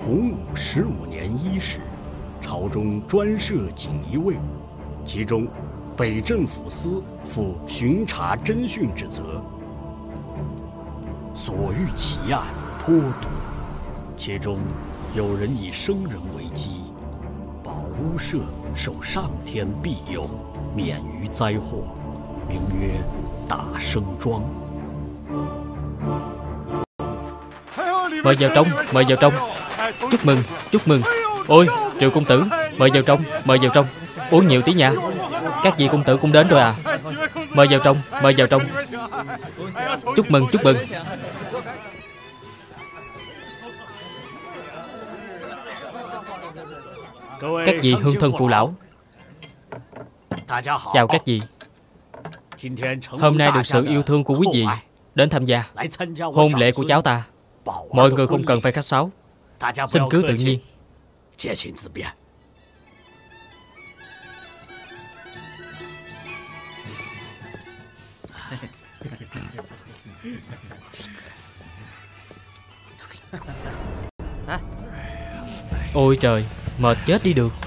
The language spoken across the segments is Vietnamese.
洪武15年伊始，朝中专设锦衣卫，其中北镇抚司负巡查侦讯之责，所遇奇案颇多，其中有人以生人为基，保屋舍受上天庇佑，免于灾祸，名曰大生庄。 Mời vào trong, mời vào trong. Chúc mừng, chúc mừng. Ôi, Triệu công tử, mời vào trong, mời vào trong. Uống nhiều tí nha. Các vị công tử cũng đến rồi à? Mời vào trong, mời vào trong. Chúc mừng, chúc mừng. Các vị hương thân phụ lão, chào các vị. Hôm nay được sự yêu thương của quý vị đến tham gia hôn lễ của cháu ta. Mọi người không cần phải khách sáo, xin cứ tự nhiên. Ôi trời, mệt chết đi được.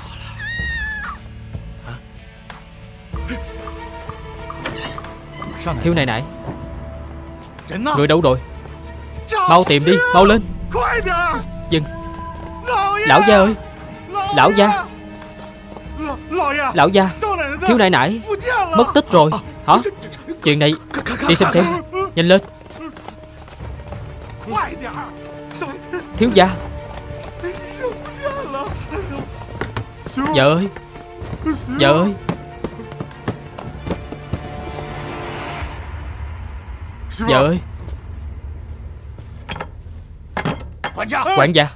Thiếu nại nại, người đâu rồi? Mau tìm đi, mau lên. Dừng. Lão gia ơi, lão gia, lão gia, thiếu nại nại mất tích rồi. Hả? Chuyện này đi xem, nhanh lên. Thiếu gia. Vợ ơi, vợ ơi. Vợ ơi. Quản gia,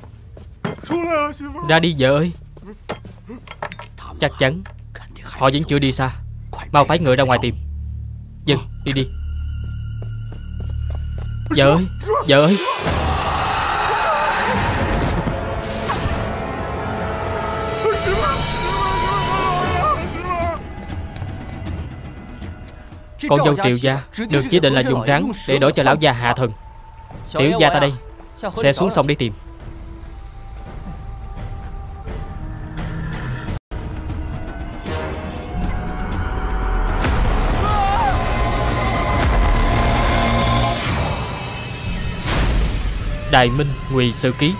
ra đi vợ ơi. Chắc chắn họ vẫn chưa đi xa. Mau phái người ra ngoài tìm. Vâng, đi đi. Vợ ơi, vợ ơi. Con dâu Triệu gia được chỉ định là dùng trắng để đổi cho lão gia hạ thần. Tiểu gia ta đây sẽ xuống sông đi tìm. Đại Minh Ngụy Sử Ký.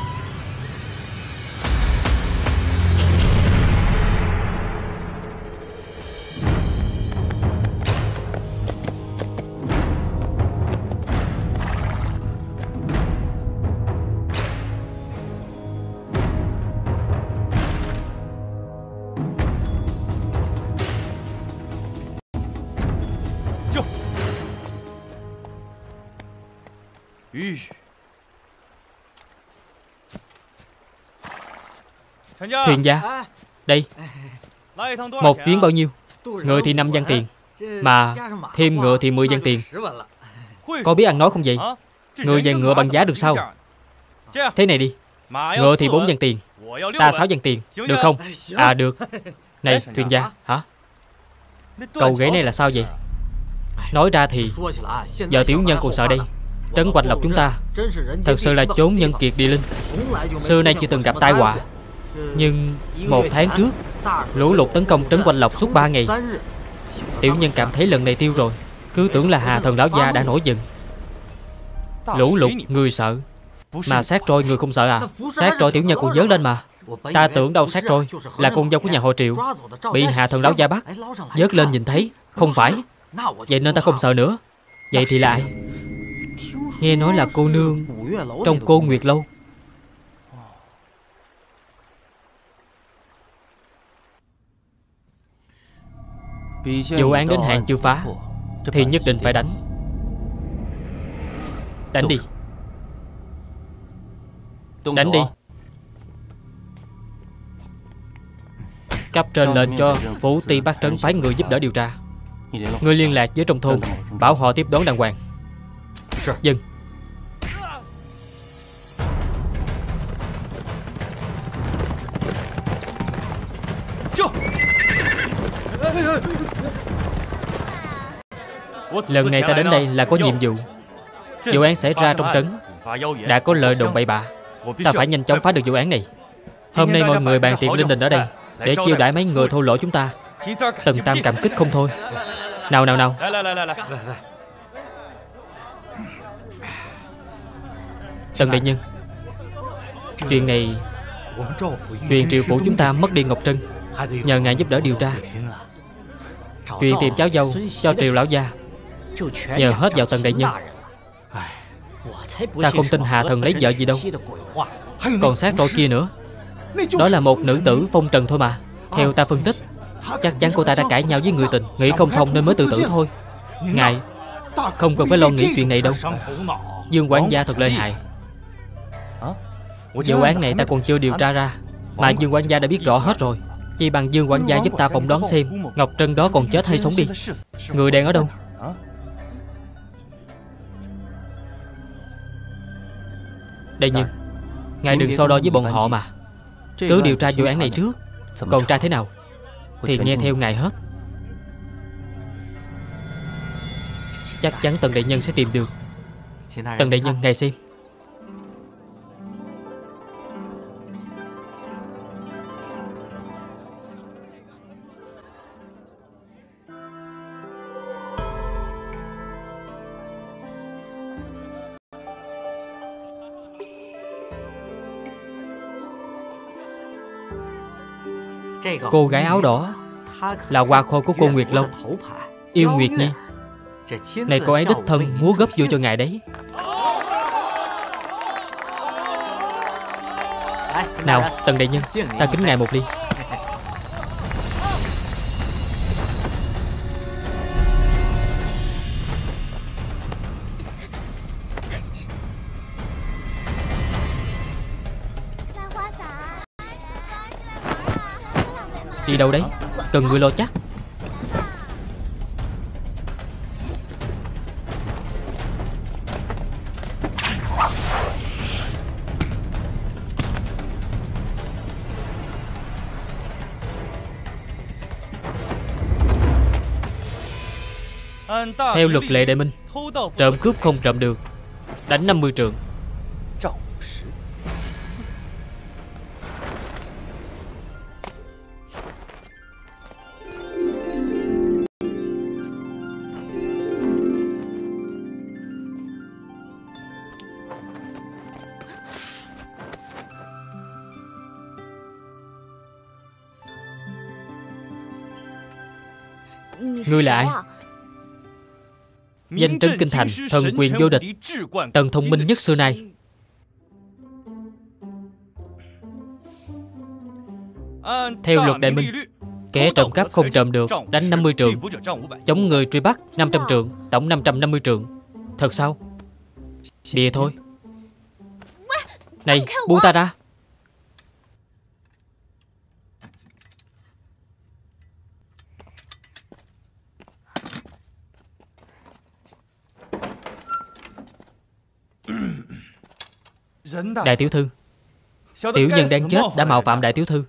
Thuyền gia, đây. Một chuyến bao nhiêu? Người thì 5 văn tiền, mà thêm ngựa thì 10 văn tiền. Có biết ăn nói không vậy? Người về ngựa bằng giá được sao? Thế này đi, ngựa thì 4 văn tiền, ta 6 văn tiền, được không? À được. Này thuyền gia, hả? Cầu ghế này là sao vậy? Nói ra thì giờ tiểu nhân còn sợ đây. Trấn Quanh Lộc chúng ta thật sự là chốn nhân kiệt địa linh, xưa nay chưa từng gặp tai họa. Nhưng 1 tháng trước lũ lụt tấn công Trấn Quanh Lộc suốt 3 ngày. Tiểu nhân cảm thấy lần này tiêu rồi. Cứ tưởng là Hà Thần lão gia đã nổi giận. Lũ lụt người sợ, mà xác trôi người không sợ à? Xác trôi tiểu nhân còn nhớ lên mà. Ta tưởng đâu xác trôi là con dâu của nhà họ Triệu, bị Hà Thần lão gia bắt, vớt lên nhìn thấy không phải. Vậy nên ta không sợ nữa. Vậy thì là ai? Nghe nói là cô nương trong Cô Nguyệt Lâu. Vụ án đến hạn chưa phá thì nhất định phải đánh. Đánh đi. Đánh đi. Cấp trên lệnh cho Phủ Ti Bắc Trấn phái người giúp đỡ điều tra. Ngươi liên lạc với trong thôn, bảo họ tiếp đón đàng hoàng. Vâng. Lần này ta đến đây là có nhiệm vụ. Vụ án xảy ra trong trấn, đã có lời đồn bậy bạ, Ta phải nhanh chóng phá được vụ án này. Hôm nay mọi người bàn tiệc linh đình ở đây để chiêu đãi mấy người thô lỗ chúng ta. Tần Tam cảm kích không thôi. Nào. Tần đại nhân, chuyện này, chuyện triệu phủ chúng ta mất đi Ngọc Trân, nhờ ngài giúp đỡ điều tra. Chuyện tìm cháu dâu cho Triều lão gia nhờ hết vào Tần đại nhân. Ta không tin Hà Thần lấy vợ gì đâu. Còn xác trội kia nữa, đó là một nữ tử phong trần thôi mà. Theo ta phân tích, chắc chắn cô ta đã cãi nhau với người tình, nghĩ không thông nên mới tự tử thôi. Ngài không cần phải lo nghĩ chuyện này đâu. Dương quản gia thật lợi hại. Vụ án này ta còn chưa điều tra ra, mà Dương quản gia đã biết rõ hết rồi. Chỉ bằng Dương quản gia giúp ta phỏng đoán xem Ngọc Trân đó còn chết hay sống đi. Người đang ở đâu? Đại nhân, ngài đừng so đo với bọn họ mà. Cứ điều tra vụ án này trước, còn tra thế nào thì nghe theo ngài hết. Chắc chắn Tần đại nhân sẽ tìm được. Tần đại nhân, ngài xem. Cô gái áo đỏ là hoa khôi của cô Nguyệt Lâu, Yêu Nguyệt Nhi. Này cô ấy đích thân múa gấp vua cho ngài đấy. Nào Tần đại nhân, ta kính ngài một ly. Đi đâu đấy? Cần người lo chắc. Theo luật lệ Đại Minh, trộm cướp không trộm được, đánh 50 trượng. Ngươi là ai? Danh trấn kinh thành, thần quyền vô địch, Tần thông minh nhất xưa nay. Theo luật Đại Minh, kẻ trộm cắp không trộm được, đánh 50 trượng, chống người truy bắt 500 trượng, tổng 550 trượng. Thật sao? Bịa thôi. Này, buông ta ra. Đại tiểu thư, tiểu nhân đang chết đã mạo phạm đại tiểu thư.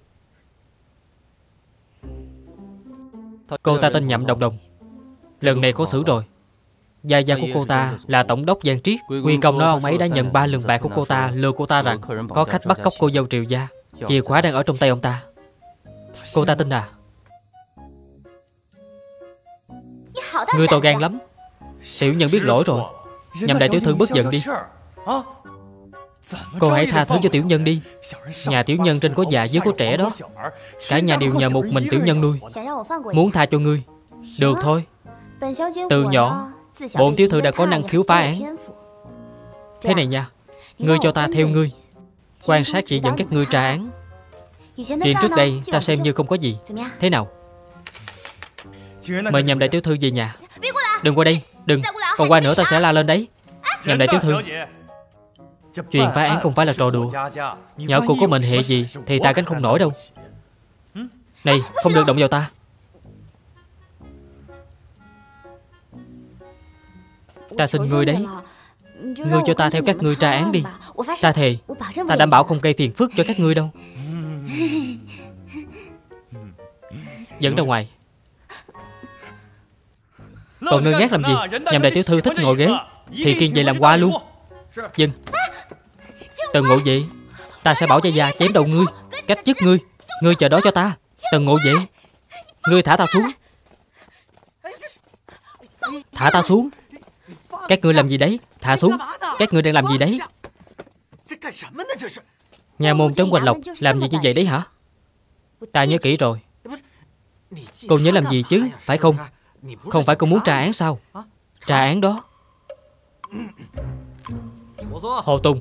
Cô ta tên Nhậm Đồng Đồng. Lần này có xử rồi. Gia gia của cô ta là tổng đốc Giang Triết. Nguyên công nói ông ấy đã nhận 3 lần bạc của cô ta, lừa cô ta rằng có khách bắt cóc cô dâu Triều gia, chìa khóa đang ở trong tay ông ta. Cô ta tin à? Ngươi to gan lắm. Tiểu nhân biết lỗi rồi. Nhậm đại tiểu thư bớt giận đi. Cô hãy tha thứ cho tiểu nhân đi. Nhà tiểu nhân trên có già dưới có trẻ đó. Cả nhà đều nhờ một mình tiểu nhân nuôi. Muốn tha cho ngươi, được thôi. Từ nhỏ bổn tiểu thư đã có năng khiếu phá án. Thế này nha, ngươi cho ta theo ngươi, quan sát chỉ dẫn các ngươi tra án. Chuyện trước đây ta xem như không có gì. Thế nào? Mời Nhậm đại tiểu thư về nhà. Đừng qua đây, đừng. Còn qua nữa ta sẽ la lên đấy. Nhậm đại tiểu thư, chuyện phá án không phải là trò đùa. Nhỡ cô có mệnh hệ gì thì ta gánh không nổi đâu. Này, không được động vào ta. Ta xin ngươi đấy, ngươi cho ta theo các ngươi tra án đi. Ta thề, ta đảm bảo không gây phiền phức cho các ngươi đâu. Dẫn ra ngoài. Còn ngươi gác làm gì? Nhằm đại tiểu thư thích ngồi ghế thì kiên về làm qua luôn. Dân, Tần Ngộ Dị, Ta sẽ bảo gia gia chém đầu ngươi, cách chức ngươi. Ngươi chờ đó cho ta. Tần Ngộ Vệ, ngươi thả ta xuống. Thả ta xuống. Các ngươi làm gì đấy? Thả xuống. Các ngươi đang làm gì đấy? Nha môn Trấn Quanh Lộc làm gì như vậy đấy hả? Ta nhớ kỹ rồi. Cô nhớ làm gì chứ, phải không? Không phải cô muốn tra án sao? Tra án đó. Hồ Tùng,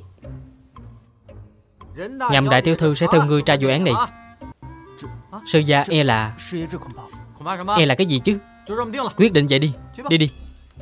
nhằm đại tiểu thư sẽ theo ngươi tra vụ án này. Sư gia e là cái gì chứ? Quyết định vậy đi. Đi đi.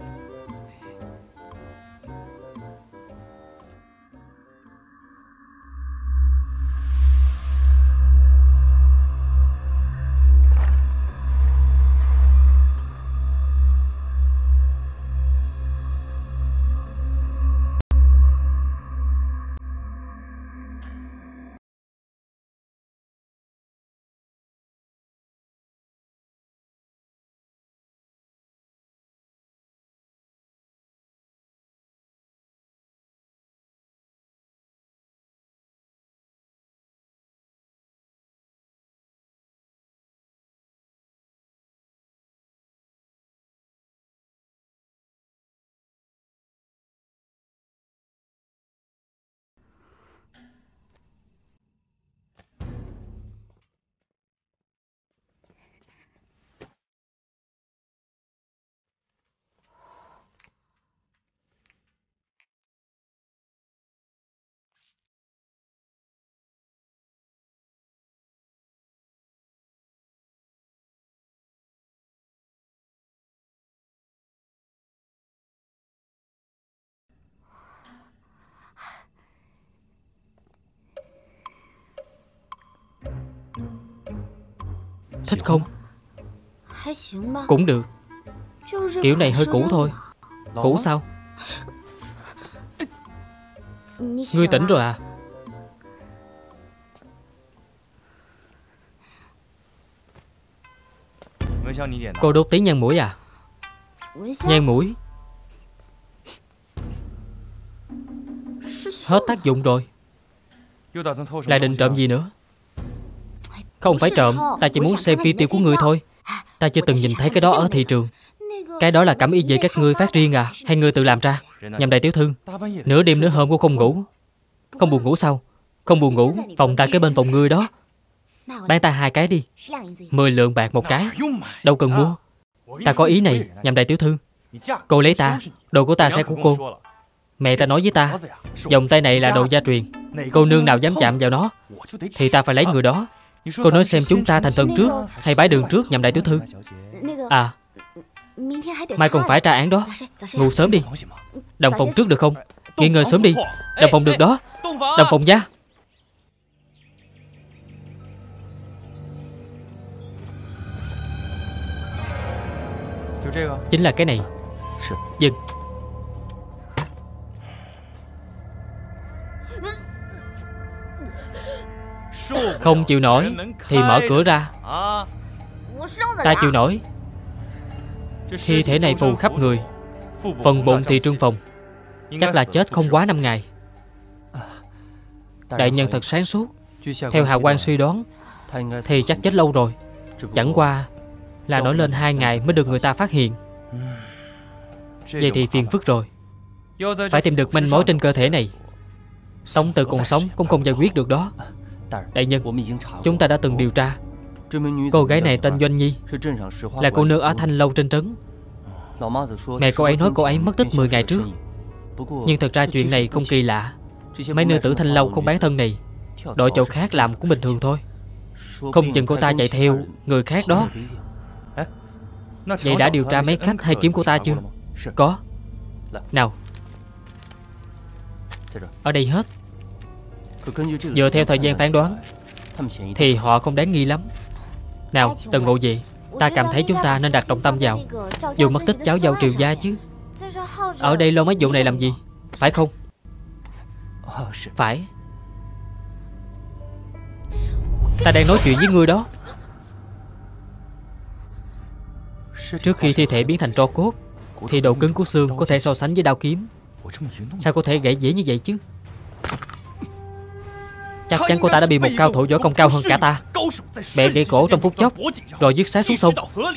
Thích không? Cũng được. Kiểu này hơi cũ thôi. Cũ sao? Ngươi tỉnh rồi à? Cô đốt tí nhang mũi à? Nhang mũi hết tác dụng rồi. Lại định trộm gì nữa? Không phải trộm, ta chỉ muốn xem phi tiêu của ngươi thôi. Ta chưa từng nhìn thấy cái đó ở thị trường. Cái đó là cẩm y về các ngươi phát riêng à? Hay ngươi tự làm ra? Nhằm đại tiểu thư, nửa đêm nửa hôm cô không ngủ. Không buồn ngủ sao? Không buồn ngủ, phòng ta kế bên phòng ngươi đó. Bán ta 2 cái đi. 10 lượng bạc một cái. Đâu cần mua. Ta có ý này, nhằm đại tiểu thư. Cô lấy ta, đồ của ta sẽ của cô. Mẹ ta nói với ta, vòng tay này là đồ gia truyền. Cô nương nào dám chạm vào nó thì ta phải lấy người đó. Cô nói xem chúng ta thành thân trước hay bái đường trước, nhằm đại tiểu thư? À, mai còn phải tra án đó. Ngủ sớm đi. Đồng phòng trước được không? Nghỉ ngơi sớm đi. Đồng phòng được đó. Đồng phòng gia. Chính là cái này. Dừng. Không chịu nổi thì mở cửa ra. Ta chịu nổi. Thi thể này phù khắp người, phần bụng thì trương phồng. Chắc là chết không quá 5 ngày. Đại nhân thật sáng suốt. Theo Hạ quan suy đoán thì chắc chết lâu rồi. Chẳng qua là nổi lên 2 ngày mới được người ta phát hiện. Vậy thì phiền phức rồi. Phải tìm được manh mối trên cơ thể này. Tống Tử còn sống cũng không giải quyết được đó. Đại nhân, chúng ta đã từng điều tra. Cô gái này tên Doanh Nhi, là cô nương ở Thanh Lâu trên trấn. Mẹ cô ấy nói cô ấy mất tích 10 ngày trước. Nhưng thật ra chuyện này không kỳ lạ. Mấy nữ tử Thanh Lâu không bán thân này, đổi chỗ khác làm cũng bình thường thôi. Không chừng cô ta chạy theo người khác đó. Vậy đã điều tra mấy khách hay kiếm cô ta chưa? Có. Nào, ở đây hết. Dựa theo thời gian phán đoán thì họ không đáng nghi lắm. Nào, Tần Ngộ Vệ, ta cảm thấy chúng ta nên đặt trọng tâm vào vụ mất tích cháu dâu Triều gia chứ. Ở đây lo mấy vụ này làm gì, phải không? Phải. Ta đang nói chuyện với ngươi đó. Trước khi thi thể biến thành tro cốt thì độ cứng của xương có thể so sánh với đao kiếm. Sao có thể gãy dễ như vậy chứ? Chắc chắn cô ta đã bị một cao thủ võ công cao hơn cả ta bẻ gãy cổ trong phút chốc, rồi dứt xác xuống sông.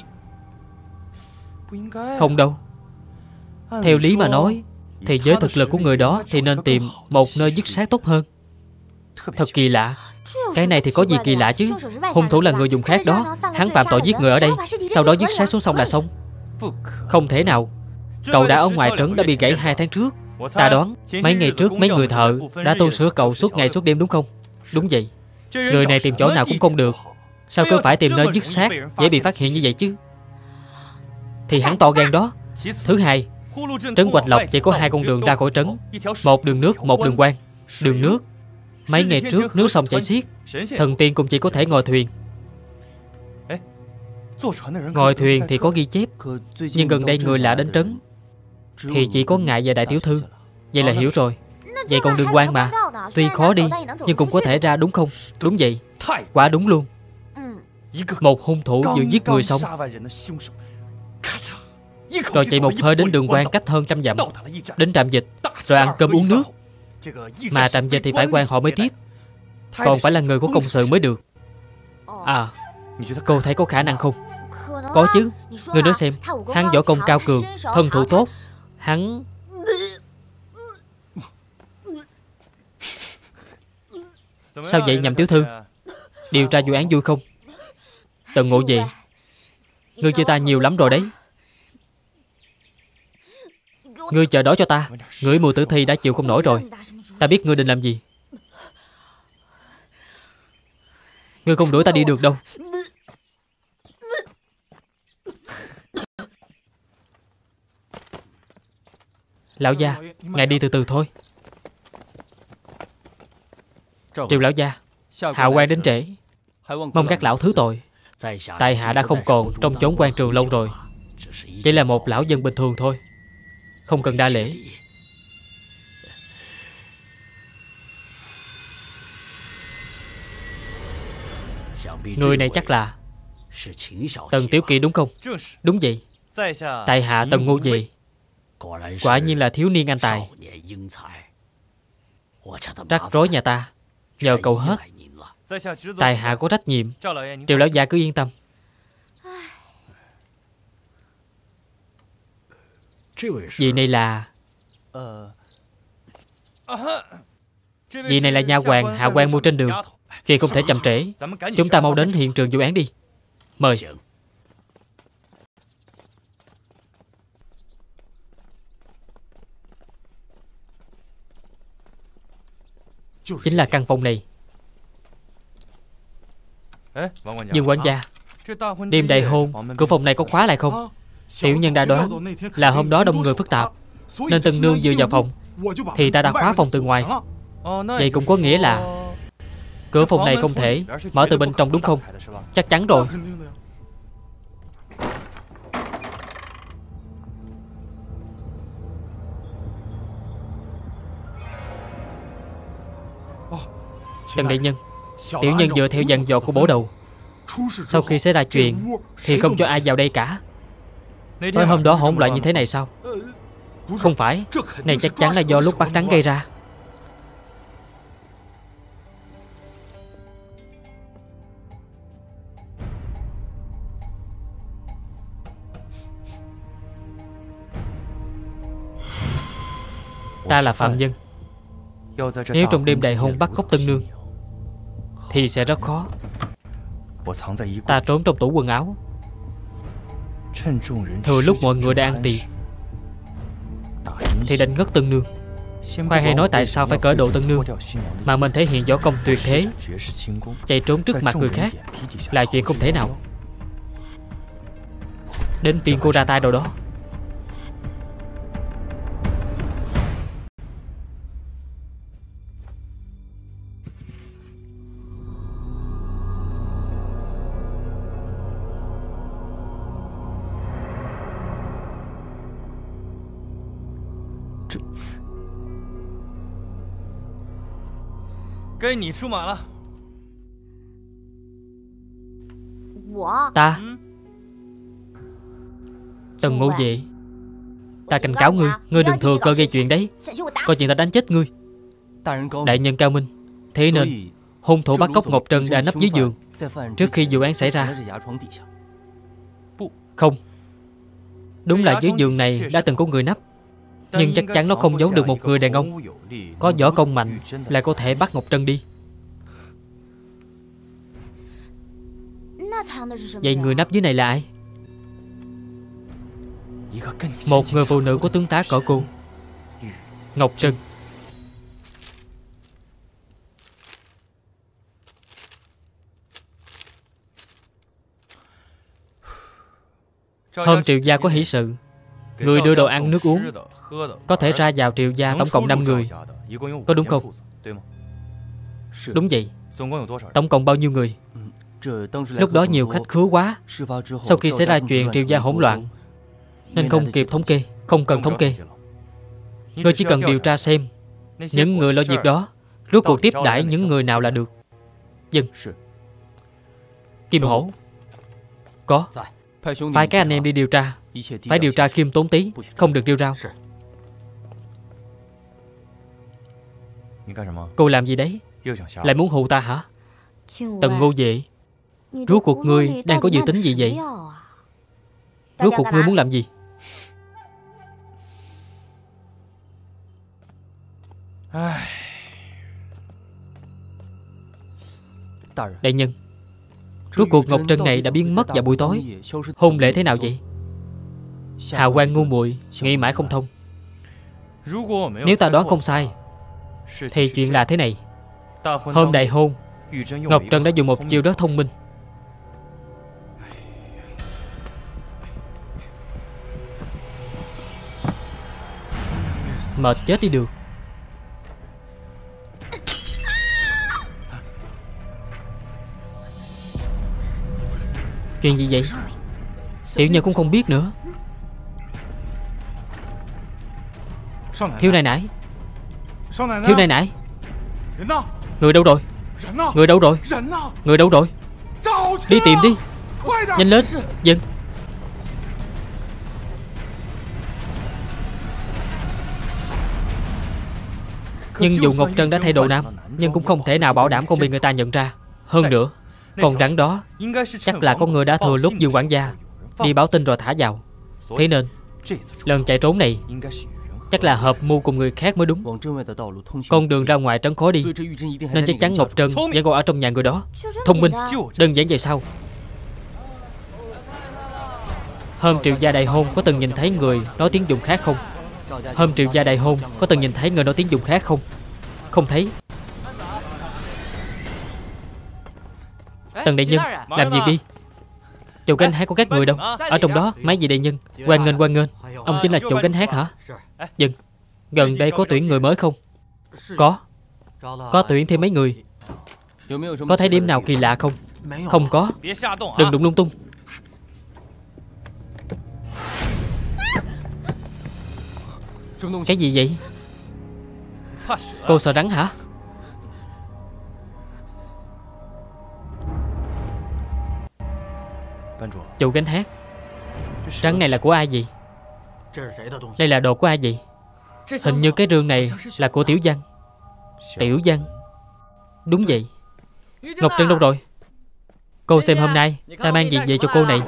Không đâu. Theo lý mà nói thì với thực lực của người đó thì nên tìm một nơi dứt xác tốt hơn. Thật kỳ lạ. Cái này thì có gì kỳ lạ chứ. Hung thủ là người dùng khác đó. Hắn phạm tội giết người ở đây, sau đó dứt xác xuống sông là xong. Không thể nào. Cậu đã ở ngoài trấn đã bị gãy 2 tháng trước. Ta đoán mấy ngày trước mấy người thợ đã tu sửa cậu suốt ngày suốt đêm đúng không? Đúng vậy. Người này tìm chỗ nào cũng không được. Sao cứ phải tìm nơi dứt xác dễ bị phát hiện như vậy chứ? Thì hắn to gan đó. Thứ hai, trấn Hoạch Lộc chỉ có 2 con đường ra khỏi trấn. Một đường nước, một đường quan. Đường nước, mấy ngày trước nước sông chảy xiết, thần tiên cũng chỉ có thể ngồi thuyền. Ngồi thuyền thì có ghi chép, nhưng gần đây người lạ đến trấn thì chỉ có ngài và đại tiểu thư. Vậy là hiểu rồi. Vậy còn đường quan mà, tuy khó đi nhưng cũng có thể ra đúng không? Đúng vậy. Quá đúng luôn. Một hung thủ vừa giết người xong rồi chạy một hơi đến đường quan cách hơn 100 dặm, đến trạm dịch, rồi ăn cơm uống nước. Mà trạm dịch thì phải quan họ mới tiếp, còn phải là người có công sự mới được. À, cô thấy có khả năng không? Có chứ. Ngươi nói xem, hắn võ công cao cường, thân thủ tốt. Hắn... Sao vậy Nhậm tiểu thư? Điều tra vụ án vui không? Tần Ngộ gì? Ngươi chơi ta nhiều lắm rồi đấy. Ngươi chờ đó cho ta. Ngửi mùi tử thi đã chịu không nổi rồi. Ta biết ngươi định làm gì. Ngươi không đuổi ta đi được đâu. Lão gia, ngài đi từ từ thôi. Triệu lão gia, hạ quan đến trễ, mong các lão thứ tội. Tại hạ đã không còn trong chốn quan trường lâu rồi, chỉ là một lão dân bình thường thôi, không cần đa lễ. Người này chắc là Tần Tiểu Kỵ đúng không? Đúng vậy. Tại hạ Tần Ngô Gì, quả nhiên là thiếu niên anh tài. Rắc rối nhà ta nhờ cậu hết. Tại hạ có trách nhiệm. Triệu lão gia cứ yên tâm. Vị này là... Vị này là nha hoàn hạ quan mua trên đường. Chuyện không thể chậm trễ. Chúng ta mau đến hiện trường vụ án đi. Mời. Chính là căn phòng này. Dương quản gia, đêm đại hôn, cửa phòng này có khóa lại không? Tiểu nhân đã đoán là hôm đó đông người phức tạp, nên từng nương vừa vào phòng thì ta đã khóa phòng từ ngoài. Vậy cũng có nghĩa là cửa phòng này không thể mở từ bên trong đúng không? Chắc chắn rồi. Tần đại nhân, tiểu nhân dựa theo dặn dò của bổ đầu, sau khi xảy ra chuyện thì không cho ai vào đây cả. Tối hôm đó hỗn loạn như thế này sao? Không phải, này chắc chắn là do lúc bắt trắng gây ra. Ta là phạm nhân, nếu trong đêm đại hôn bắt cóc tân nương thì sẽ rất khó. Ta trốn trong tủ quần áo, thừa lúc mọi người đang ăn tiệc thì đánh ngất tân nương. Khoan hay nói tại sao phải cởi đồ tân nương, mà mình thể hiện võ công tuyệt thế, chạy trốn trước mặt người khác là chuyện không thể nào. Đến phiên cô ra tay rồi đó. Ta Tần Ngô Vệ, ta cảnh cáo ngươi, ngươi đừng thừa cơ gây chuyện đấy. Coi chuyện ta đánh chết ngươi. Đại nhân cao minh, thế nên hung thủ bắt cóc Ngọc Trân đã nấp dưới giường trước khi vụ án xảy ra. Không, đúng là dưới giường này đã từng có người nấp, nhưng chắc chắn nó không giấu được một người đàn ông có võ công mạnh lại có thể bắt Ngọc Trân đi. Vậy người nấp dưới này là ai? Một người phụ nữ có tướng tá cỡ cô, Ngọc Trân. Hôm Triệu gia có hỷ sự, người đưa đồ ăn nước uống có thể ra vào Triệu gia tổng cộng 5 người, có đúng không? Đúng vậy. Tổng cộng bao nhiêu người? Lúc đó nhiều khách khứa quá. Sau khi xảy ra chuyện Triệu gia hỗn loạn nên không kịp thống kê. Không cần thống kê, ngươi chỉ cần điều tra xem những người lo việc đó rốt cuộc tiếp đãi những người nào là được. Vâng. Kim Hổ, có. Phái các anh em đi điều tra. Phải điều tra khiêm tốn tí, không được rêu rao. Cô làm gì đấy? Lại muốn hù ta hả? Tần Ngô Vệ, rốt cuộc ngươi đang có dự tính gì vậy? Rốt cuộc ngươi muốn làm gì? Đại nhân, rốt cuộc Ngọc Trân này đã biến mất vào buổi tối. Hôn lễ thế nào vậy? Hào quang ngu muội, nghĩ mãi không thông. Nếu ta đoán không sai thì chuyện là thế này. Hôm đại hôn, Ngọc Trân đã dùng một chiêu rất thông minh. Mệt chết đi được. Chuyện gì vậy? Tiểu nhân cũng không biết nữa. Thiếu nãi nãi, thiếu nãi nãi, người đâu rồi? Người đâu rồi? Người đâu rồi? Đi tìm đi, nhanh lên. Vâng. Nhưng dù Ngọc Trân đã thay đồ nam, nhưng cũng không thể nào bảo đảm không bị người ta nhận ra. Hơn nữa, con rắn đó chắc là có người đã thừa lúc Dương quản gia đi báo tin rồi thả vào. Thế nên lần chạy trốn này chắc là hợp mưu cùng người khác mới đúng. Con đường ra ngoài trấn khó đi, nên chắc chắn Ngọc Trân vẫn còn ở trong nhà người đó. Thông minh, đơn giản vậy sao? Hôm Triệu gia đại hôn có từng nhìn thấy người nói tiếng Dùng khác không? Hôm Triệu gia đại hôn có từng nhìn thấy người nói tiếng Dùng khác không? Không thấy. Tần đại nhân, làm việc đi. Chủ gánh hát của các người đâu? Ở trong đó. Mấy vị đại nhân, hoan nghênh hoan nghênh. Ông chính là chủ gánh hát hả? Vâng. Gần đây có tuyển người mới không? Có tuyển thêm mấy người. Có thấy điểm nào kỳ lạ không? Không có. Đừng đụng lung tung. Cái gì vậy? Cô sợ rắn hả? Chủ gánh hát, rắn này là của ai vậy? Đây là đồ của ai vậy? Hình như cái rương này là của Tiểu Văn. Tiểu Văn? Đúng vậy. Ngọc Trân đâu rồi? Cô xem hôm nay ta mang gì về cho cô này.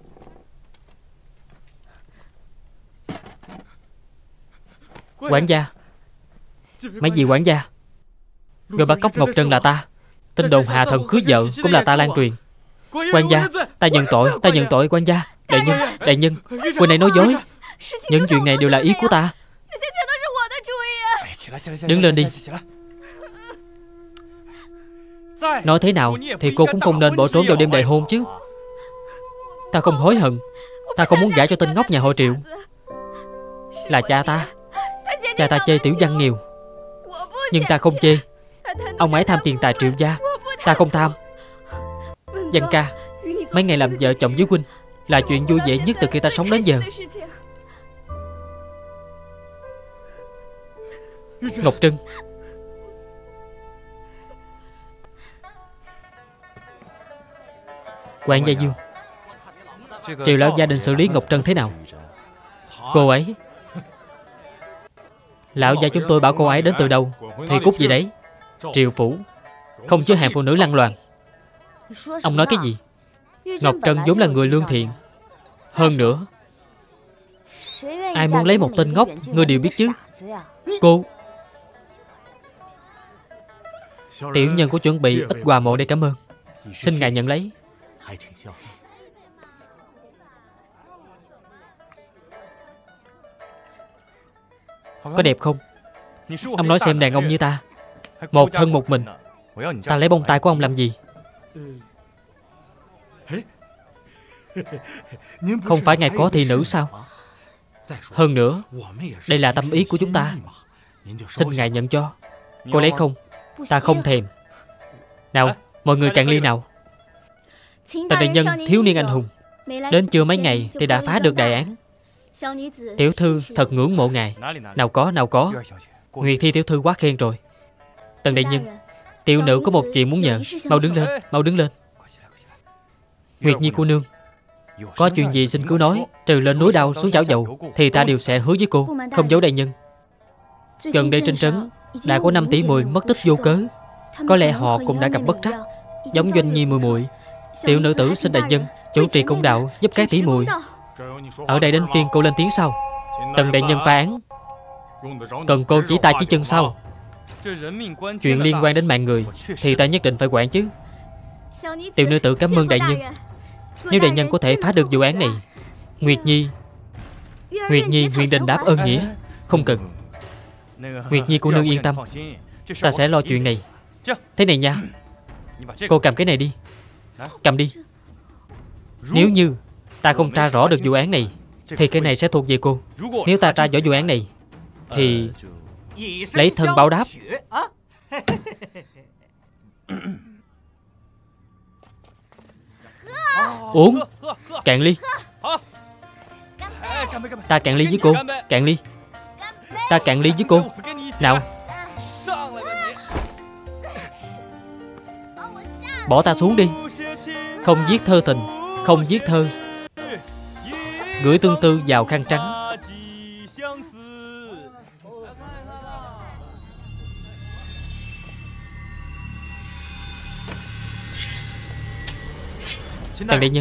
Quản gia. Mấy vị quản gia, người bắt cóc Ngọc Trân là ta. Tin đồn Hà Thần cưới vợ cũng là ta lan truyền. Quan gia, ta nhận tội quan gia. Đại nhân, người này nói dối. Những chuyện này đều là ý của ta. Đứng lên đi. Nói thế nào thì cô cũng không nên bỏ trốn vào đêm đại hôn chứ. Ta không hối hận. Ta không muốn gả cho tên ngốc nhà họ Triệu. Là cha ta. Cha ta chê Tiểu Văn nghèo, nhưng ta không chê. Ông ấy tham tiền tài Triệu gia, ta không tham. Văn ca, mấy ngày làm vợ chồng với huynh là chuyện vui vẻ nhất từ khi ta sống đến giờ. Ngọc Trân. Quản gia Dương, Triệu lão gia định xử lý Ngọc Trân thế nào? Cô ấy, lão gia chúng tôi bảo cô ấy đến từ đâu thì cút gì đấy. Triệu phủ. không chứa hàng phụ nữ lăng loàn. Ông nói cái gì? Ngọc Trân vốn là người lương thiện. Hơn nữa, ai muốn lấy một tên ngốc, ngươi đều biết chứ. Cô, tiểu nhân có chuẩn bị ít quà mộ để cảm ơn, xin ngài nhận lấy. Có đẹp không? Ông nói xem đàn ông như ta, một thân một mình, ta lấy bông tai của ông làm gì? Không phải ngài có thị nữ sao? Hơn nữa, đây là tâm ý của chúng ta, xin ngài nhận cho. Cô lấy không? Ta không thèm. Nào, mọi người cạn ly nào. Tần đại nhân thiếu niên anh hùng, đến chưa mấy ngày thì đã phá được đại án. Tiểu thư thật ngưỡng mộ ngài. Nào có. Nguyệt Thi tiểu thư quá khen rồi. Tần đại nhân, tiểu nữ có một chuyện muốn nhờ. Mau đứng lên. Nguyệt Nhi cô nương, có chuyện gì xin cứ nói. Trừ lên núi đao xuống chảo dầu thì ta đều sẽ hứa với cô, không giấu đại nhân. Gần đây trên trấn đã có 5 tỷ muội mất tích vô cớ. Có lẽ họ cũng đã gặp bất trắc, giống Doanh Nhi muội muội. Tiểu nữ tử xin đại nhân chủ trì công đạo giúp các tỷ muội. Ở đây đến phiên cô lên tiếng sau. Tần đại nhân phá án, cần cô chỉ tay chỉ chân sau. Chuyện liên quan đến mạng người thì ta nhất định phải quản chứ. Tiểu nữ tử cảm ơn đại nhân. Nếu đại nhân có thể phá được vụ án này, Nguyệt Nhi nguyện định đáp ơn nghĩa. Không cần. Nguyệt Nhi cô nương yên tâm, ta sẽ lo chuyện này. Thế này nha, cô cầm cái này đi. Cầm đi. Nếu như ta không tra rõ được vụ án này thì cái này sẽ thuộc về cô. Nếu ta tra rõ vụ án này thì lấy thân báo đáp. Uống. Cạn ly. Ta cạn ly với cô. Cạn ly. Ta cạn ly với cô. Nào. Bỏ ta xuống đi. Không viết thơ tình, không viết thơ, gửi tương tư vào khăn trắng. Tần đại nhân,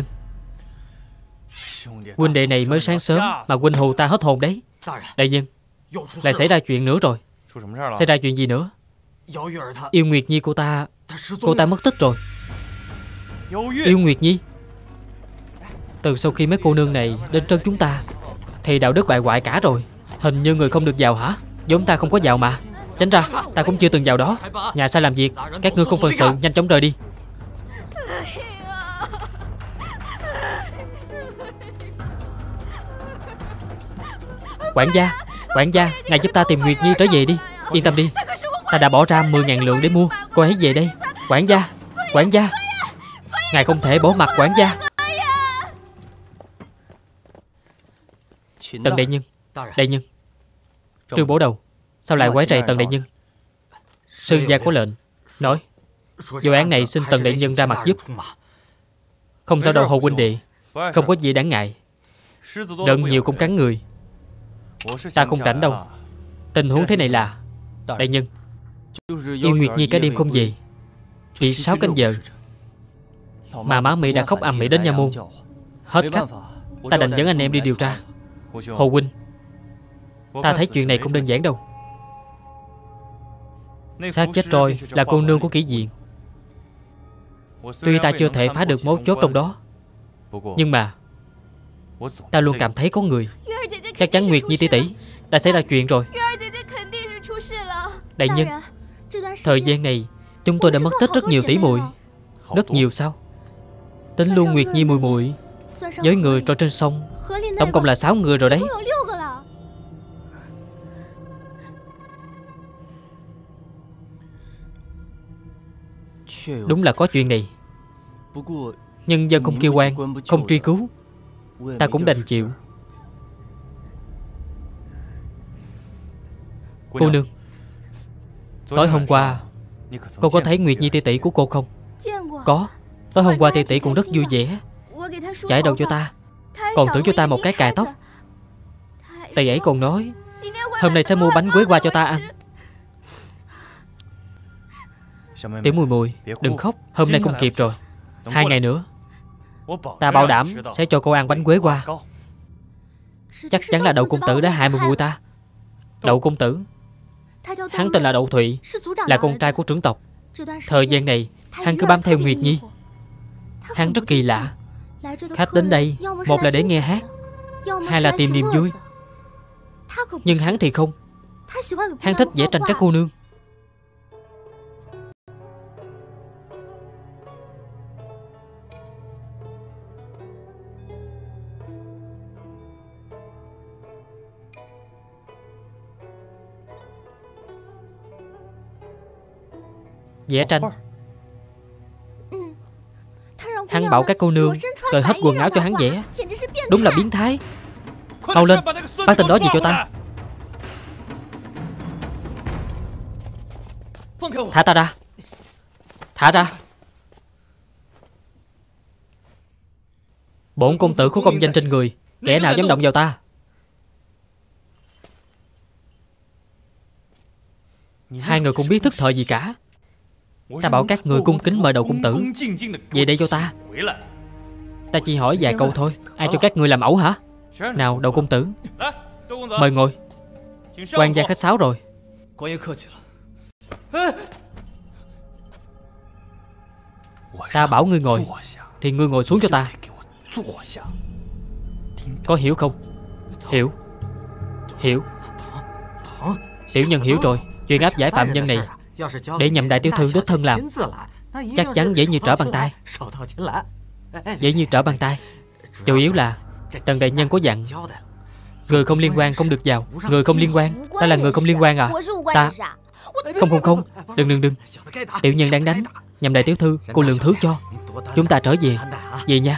huynh đệ này mới sáng sớm mà huynh hù ta hết hồn đấy. Đại nhân, lại xảy ra chuyện nữa rồi. Xảy ra chuyện gì nữa? Yêu Nguyệt Nhi cô ta mất tích rồi. Yêu Nguyệt Nhi? Từ sau khi mấy cô nương này đến trấn chúng ta thì đạo đức bại hoại cả rồi. Hình như người không được vào hả? Giống ta không có vào mà. Tránh ra, ta cũng chưa từng vào đó. Nhà sai làm việc, các ngươi không phận sự, nhanh chóng rời đi. Quản gia, ngài giúp ta tìm Nguyệt Nhi trở về đi. Yên tâm đi, ta đã bỏ ra 10.000 lượng để mua. Cô ấy về đây. Quản gia, ngài không thể bỏ mặt quản gia. Tần đại nhân, Trương Bổ Đầu, sao lại quấy rầy Tần đại nhân? Sư gia có lệnh nói vụ án này xin Tần đại nhân ra mặt giúp. Không sao đâu Hồ huynh đệ, không có gì đáng ngại. Đợn nhiều cũng cắn người. Ta không rảnh đâu. Tình huống thế này là, đại nhân, Yêu Nguyệt Nhi cả đêm không về, chỉ 6 canh giờ mà má Mỹ đã khóc ầm ĩ đến nha môn. Hết cách, ta đành dẫn anh em đi điều tra. Hồ huynh, ta thấy chuyện này không đơn giản đâu. Xác chết trôi là cô nương của kỹ viện. Tuy ta chưa thể phá được mấu chốt trong đó, nhưng mà ta luôn cảm thấy có người. Chắc chắn Nguyệt Nhi tỷ tỷ đã xảy ra chuyện rồi. Đại nhân, thời gian này chúng tôi đã mất tích rất nhiều tỷ muội. Rất nhiều sao? Tính luôn Nguyệt Nhi mùi muội với người trôi trên sông, tổng cộng là 6 người rồi đấy. Đúng là có chuyện này, nhân dân không kêu oan, không truy cứu, ta cũng đành chịu. Cô nương, tối hôm qua cô có thấy Nguyệt Nhi tỷ tỷ của cô không? Có. Tối hôm qua tỷ tỷ cũng rất vui vẻ, chải đầu cho ta, còn thưởng cho ta một cái cài tóc. Tỷ ấy còn nói hôm nay sẽ mua bánh quế qua cho ta ăn. Tiểu Mùi Mùi, đừng khóc. Hôm nay không kịp rồi. 2 ngày nữa ta bảo đảm sẽ cho cô ăn bánh quế qua. Chắc chắn là Đậu công tử đã hại Mùi Mùi ta. Đậu công tử, hắn tên là Đậu Thụy, là con trai của trưởng tộc. Thời gian này hắn cứ bám theo Nguyệt Nhi. Hắn rất kỳ lạ. Khách đến đây, một là để nghe hát, hai là tìm niềm vui. Nhưng hắn thì không. Hắn thích vẽ tranh các cô nương. Vẽ tranh. Hắn bảo các cô nương cởi hết quần áo cho hắn vẽ. Đúng là biến thái. Mau lên, bắt tên đó về cho ta. Thả ta ra. Thả ra. Bổn công tử có công danh trên người, kẻ nào dám động vào ta? Hai người cũng biết thức thời gì cả. Ta bảo các người cung kính mời Đậu công tử về đây cho ta. Ta chỉ hỏi vài câu thôi. Ai cho các người làm ẩu hả? Nào Đậu công tử, mời ngồi. Quan gia khách sáo rồi. Ta bảo ngươi ngồi thì ngươi ngồi xuống cho ta. Có hiểu không? Hiểu. Hiểu. Tiểu nhân hiểu rồi. Chuyện áp giải phạm nhân này để nhậm đại tiểu thư đích thân làm, chắc chắn dễ như trở bàn tay. Dễ như trở bàn tay. Chủ yếu là Tần đại nhân có dặn người không liên quan không được vào. Người không liên quan. Ta là người không liên quan à? Ta... Không. Đừng. Tiểu nhân đang đánh. Nhậm đại tiểu thư, cô lượng thứ cho. Chúng ta trở về. Về nha.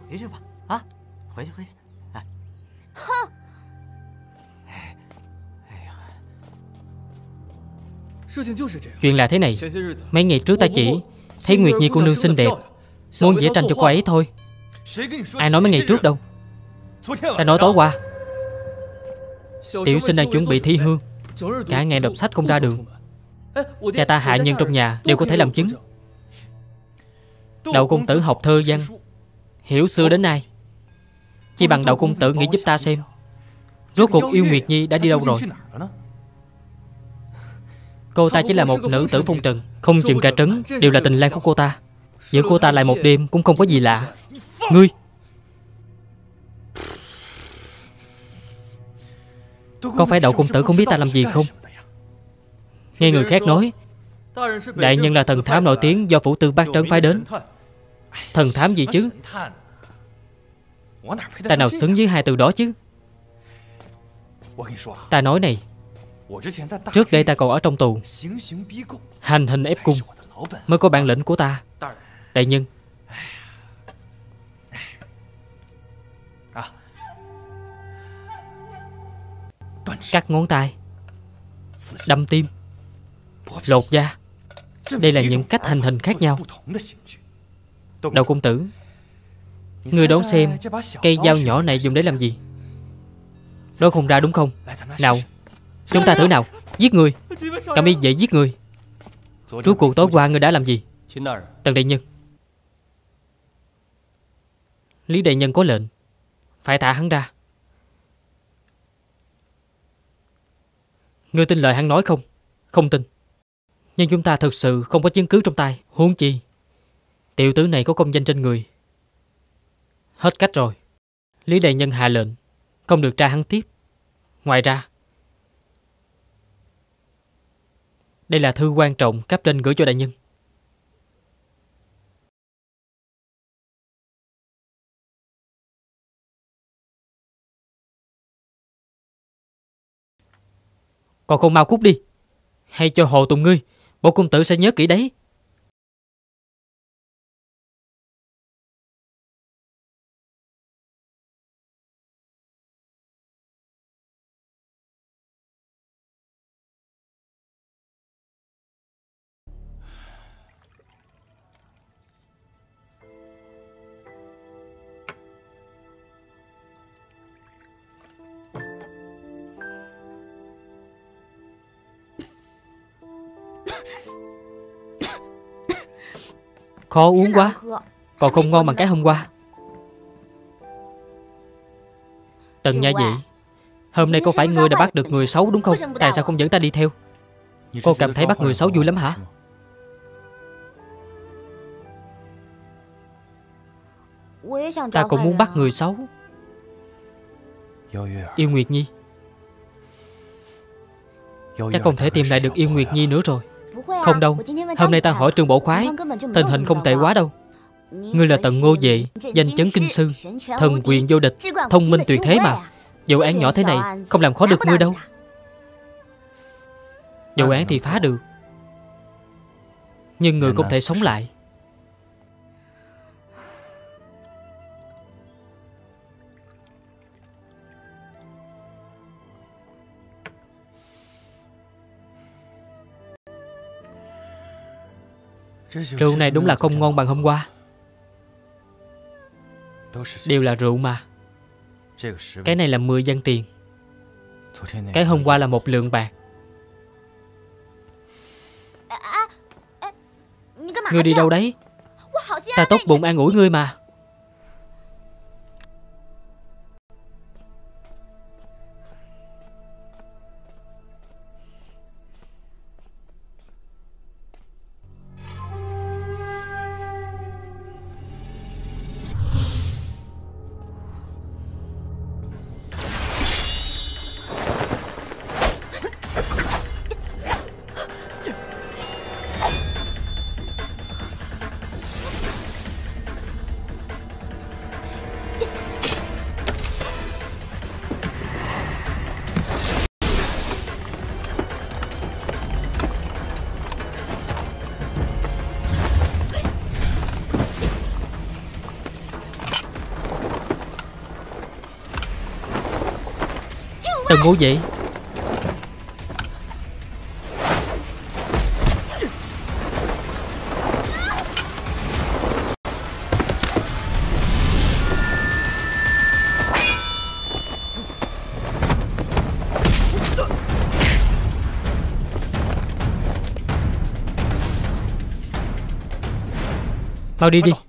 Chuyện là thế này. Mấy ngày trước ta chỉ thấy Nguyệt Nhi cô nương xinh đẹp, muốn vẽ tranh cho cô ấy thôi. Ai nói mấy ngày trước đâu? Ta nói tối qua. Tiểu sinh đang chuẩn bị thi hương, cả ngày đọc sách không ra đường. Cha ta hạ nhân trong nhà đều có thể làm chứng. Đậu công tử học thơ văn, hiểu xưa đến nay. Chỉ bằng Đậu công tử nghĩ giúp ta xem, rốt cuộc yêu Nguyệt Nhi đã đi đâu rồi? Cô ta chỉ là một nữ tử phong trần, không chừng cả trấn đều là tình lang của cô ta. Giữ cô ta lại một đêm cũng không có gì lạ. Ngươi có phải Đậu công tử không biết ta làm gì không? Nghe người khác nói đại nhân là thần thám nổi tiếng do phủ tư Bát Trấn phái đến. Thần thám gì chứ? Ta nào xứng với hai từ đó chứ? Ta nói này, trước đây ta còn ở trong tù, hành hình ép cung mới có bản lĩnh của ta. Đại nhân, cắt ngón tay, đâm tim, lột da, đây là những cách hành hình khác nhau. Đậu công tử, ngươi đoán xem cây dao nhỏ này dùng để làm gì? Đoán không ra đúng không? Nào, chúng ta thử nào. Giết người. Cầm y dễ giết người. Rốt cuộc tối qua ngươi đã làm gì? Tần đại nhân, Lý đại nhân có lệnh phải thả hắn ra. Ngươi tin lời hắn nói không? Không tin. Nhưng chúng ta thực sự không có chứng cứ trong tay. Huống chi tiểu tử này có công danh trên người. Hết cách rồi. Lý đại nhân hạ lệnh không được tra hắn tiếp. Ngoài ra, đây là thư quan trọng cấp trên gửi cho đại nhân. Còn không mau cút đi, hay cho hồ tùng ngươi, bổn công tử sẽ nhớ kỹ đấy. Khó uống quá, còn không ngon bằng cái hôm qua. Tần Nha Dị, hôm nay có phải ngươi đã bắt được người xấu đúng không? Tại sao không dẫn ta đi theo? Cô cảm thấy bắt người xấu vui lắm hả? Ta cũng muốn bắt người xấu. Yêu Nguyệt Nhi. Chắc không thể tìm lại được Yêu Nguyệt Nhi nữa rồi. Không đâu, hôm nay ta hỏi Trường Bộ Khoái, tình hình không tệ quá đâu. Ngươi là Tần Ngô Vệ, danh chấn kinh sư, thần quyền vô địch, thông minh tuyệt thế mà. Vụ án nhỏ thế này không làm khó được ngươi đâu. Vụ án thì phá được, nhưng người không thể sống lại. Rượu này đúng là không ngon bằng hôm qua. Đều là rượu mà. Cái này là 10 văn tiền. Cái hôm qua là 1 lượng bạc. Ngươi đi đâu đấy? Ta tốt bụng an ủi ngươi mà. Tần Ngô Vệ, mau đi đi.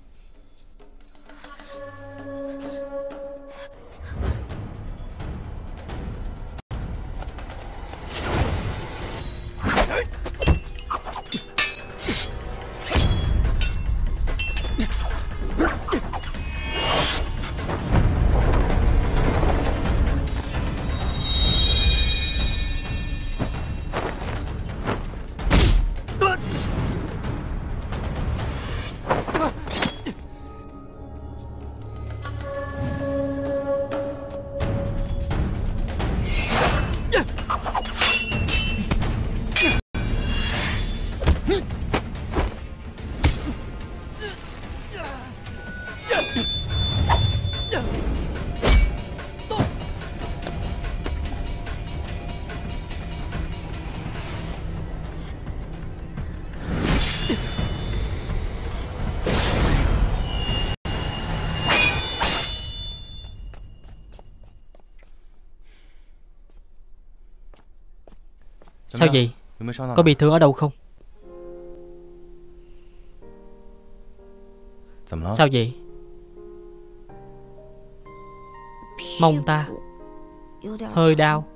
Sao vậy? Có bị thương ở đâu không? Sao vậy? Mông ta hơi đau.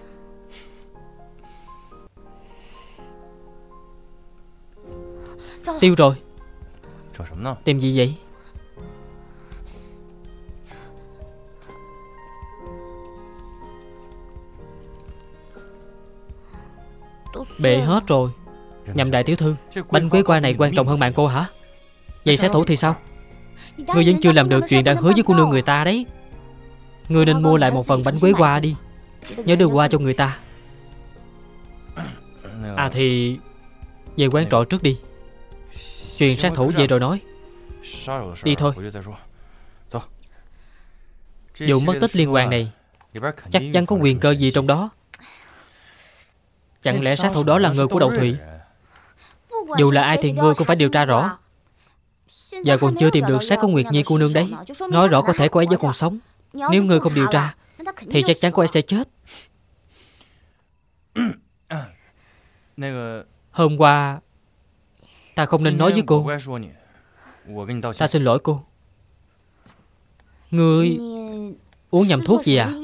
Tiêu rồi. Tìm gì vậy? Bệ hết rồi. Nhầm đại tiểu thư, bánh quế qua này quan trọng hơn mạng cô hả? Vậy sát thủ thì sao? Ngươi vẫn chưa làm được chuyện đã hứa với cô nương người ta đấy. Ngươi nên mua lại một phần bánh quế qua đi. Nhớ đưa qua cho người ta. À thì về quán trọ trước đi. Chuyện sát thủ về rồi nói. Đi thôi. Vụ mất tích liên quan này chắc chắn có quyền cơ gì trong đó. Chẳng lẽ sát thủ đó là người của Đậu Thụy? Dù là ai thì ngươi cũng phải điều tra rõ. Giờ còn chưa tìm được xác của Nguyệt Nhi cô nương đấy. Nói rõ có thể cô ấy vẫn còn sống. Nếu ngươi không điều tra thì chắc chắn cô ấy sẽ chết. Hôm qua ta không nên nói với cô. Ta xin lỗi cô. Ngươi uống nhầm thuốc gì à?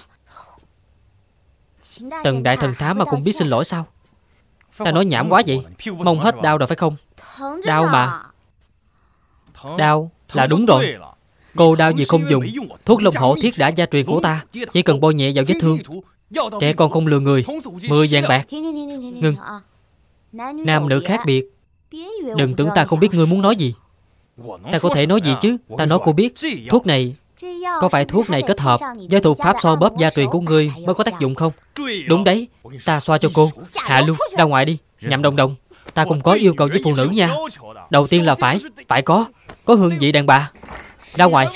Tần đại thần thám mà cũng biết xin lỗi sao? Ta nói nhảm quá vậy. Mông hết đau rồi phải không? Đau mà. Đau là đúng rồi. Cô đau gì không dùng. Thuốc Long Hổ Thiết Đã gia truyền của ta, chỉ cần bôi nhẹ vào vết thương. Trẻ con không lừa người. 10 vạn bạc. Ngưng. Nam nữ khác biệt. Đừng tưởng ta không biết ngươi muốn nói gì. Ta có thể nói gì chứ. Ta nói cô biết. Thuốc này, có phải thuốc này kết hợp với thủ pháp xoa bóp gia truyền của ngươi mới có tác dụng không? Đúng đấy. Ta xoa cho cô. Hạ luôn. Ra ngoài đi. Nhậm Đồng Đồng, ta cũng có yêu cầu với phụ nữ nha. Đầu tiên là phải có hương vị đàn bà. Ra ngoài.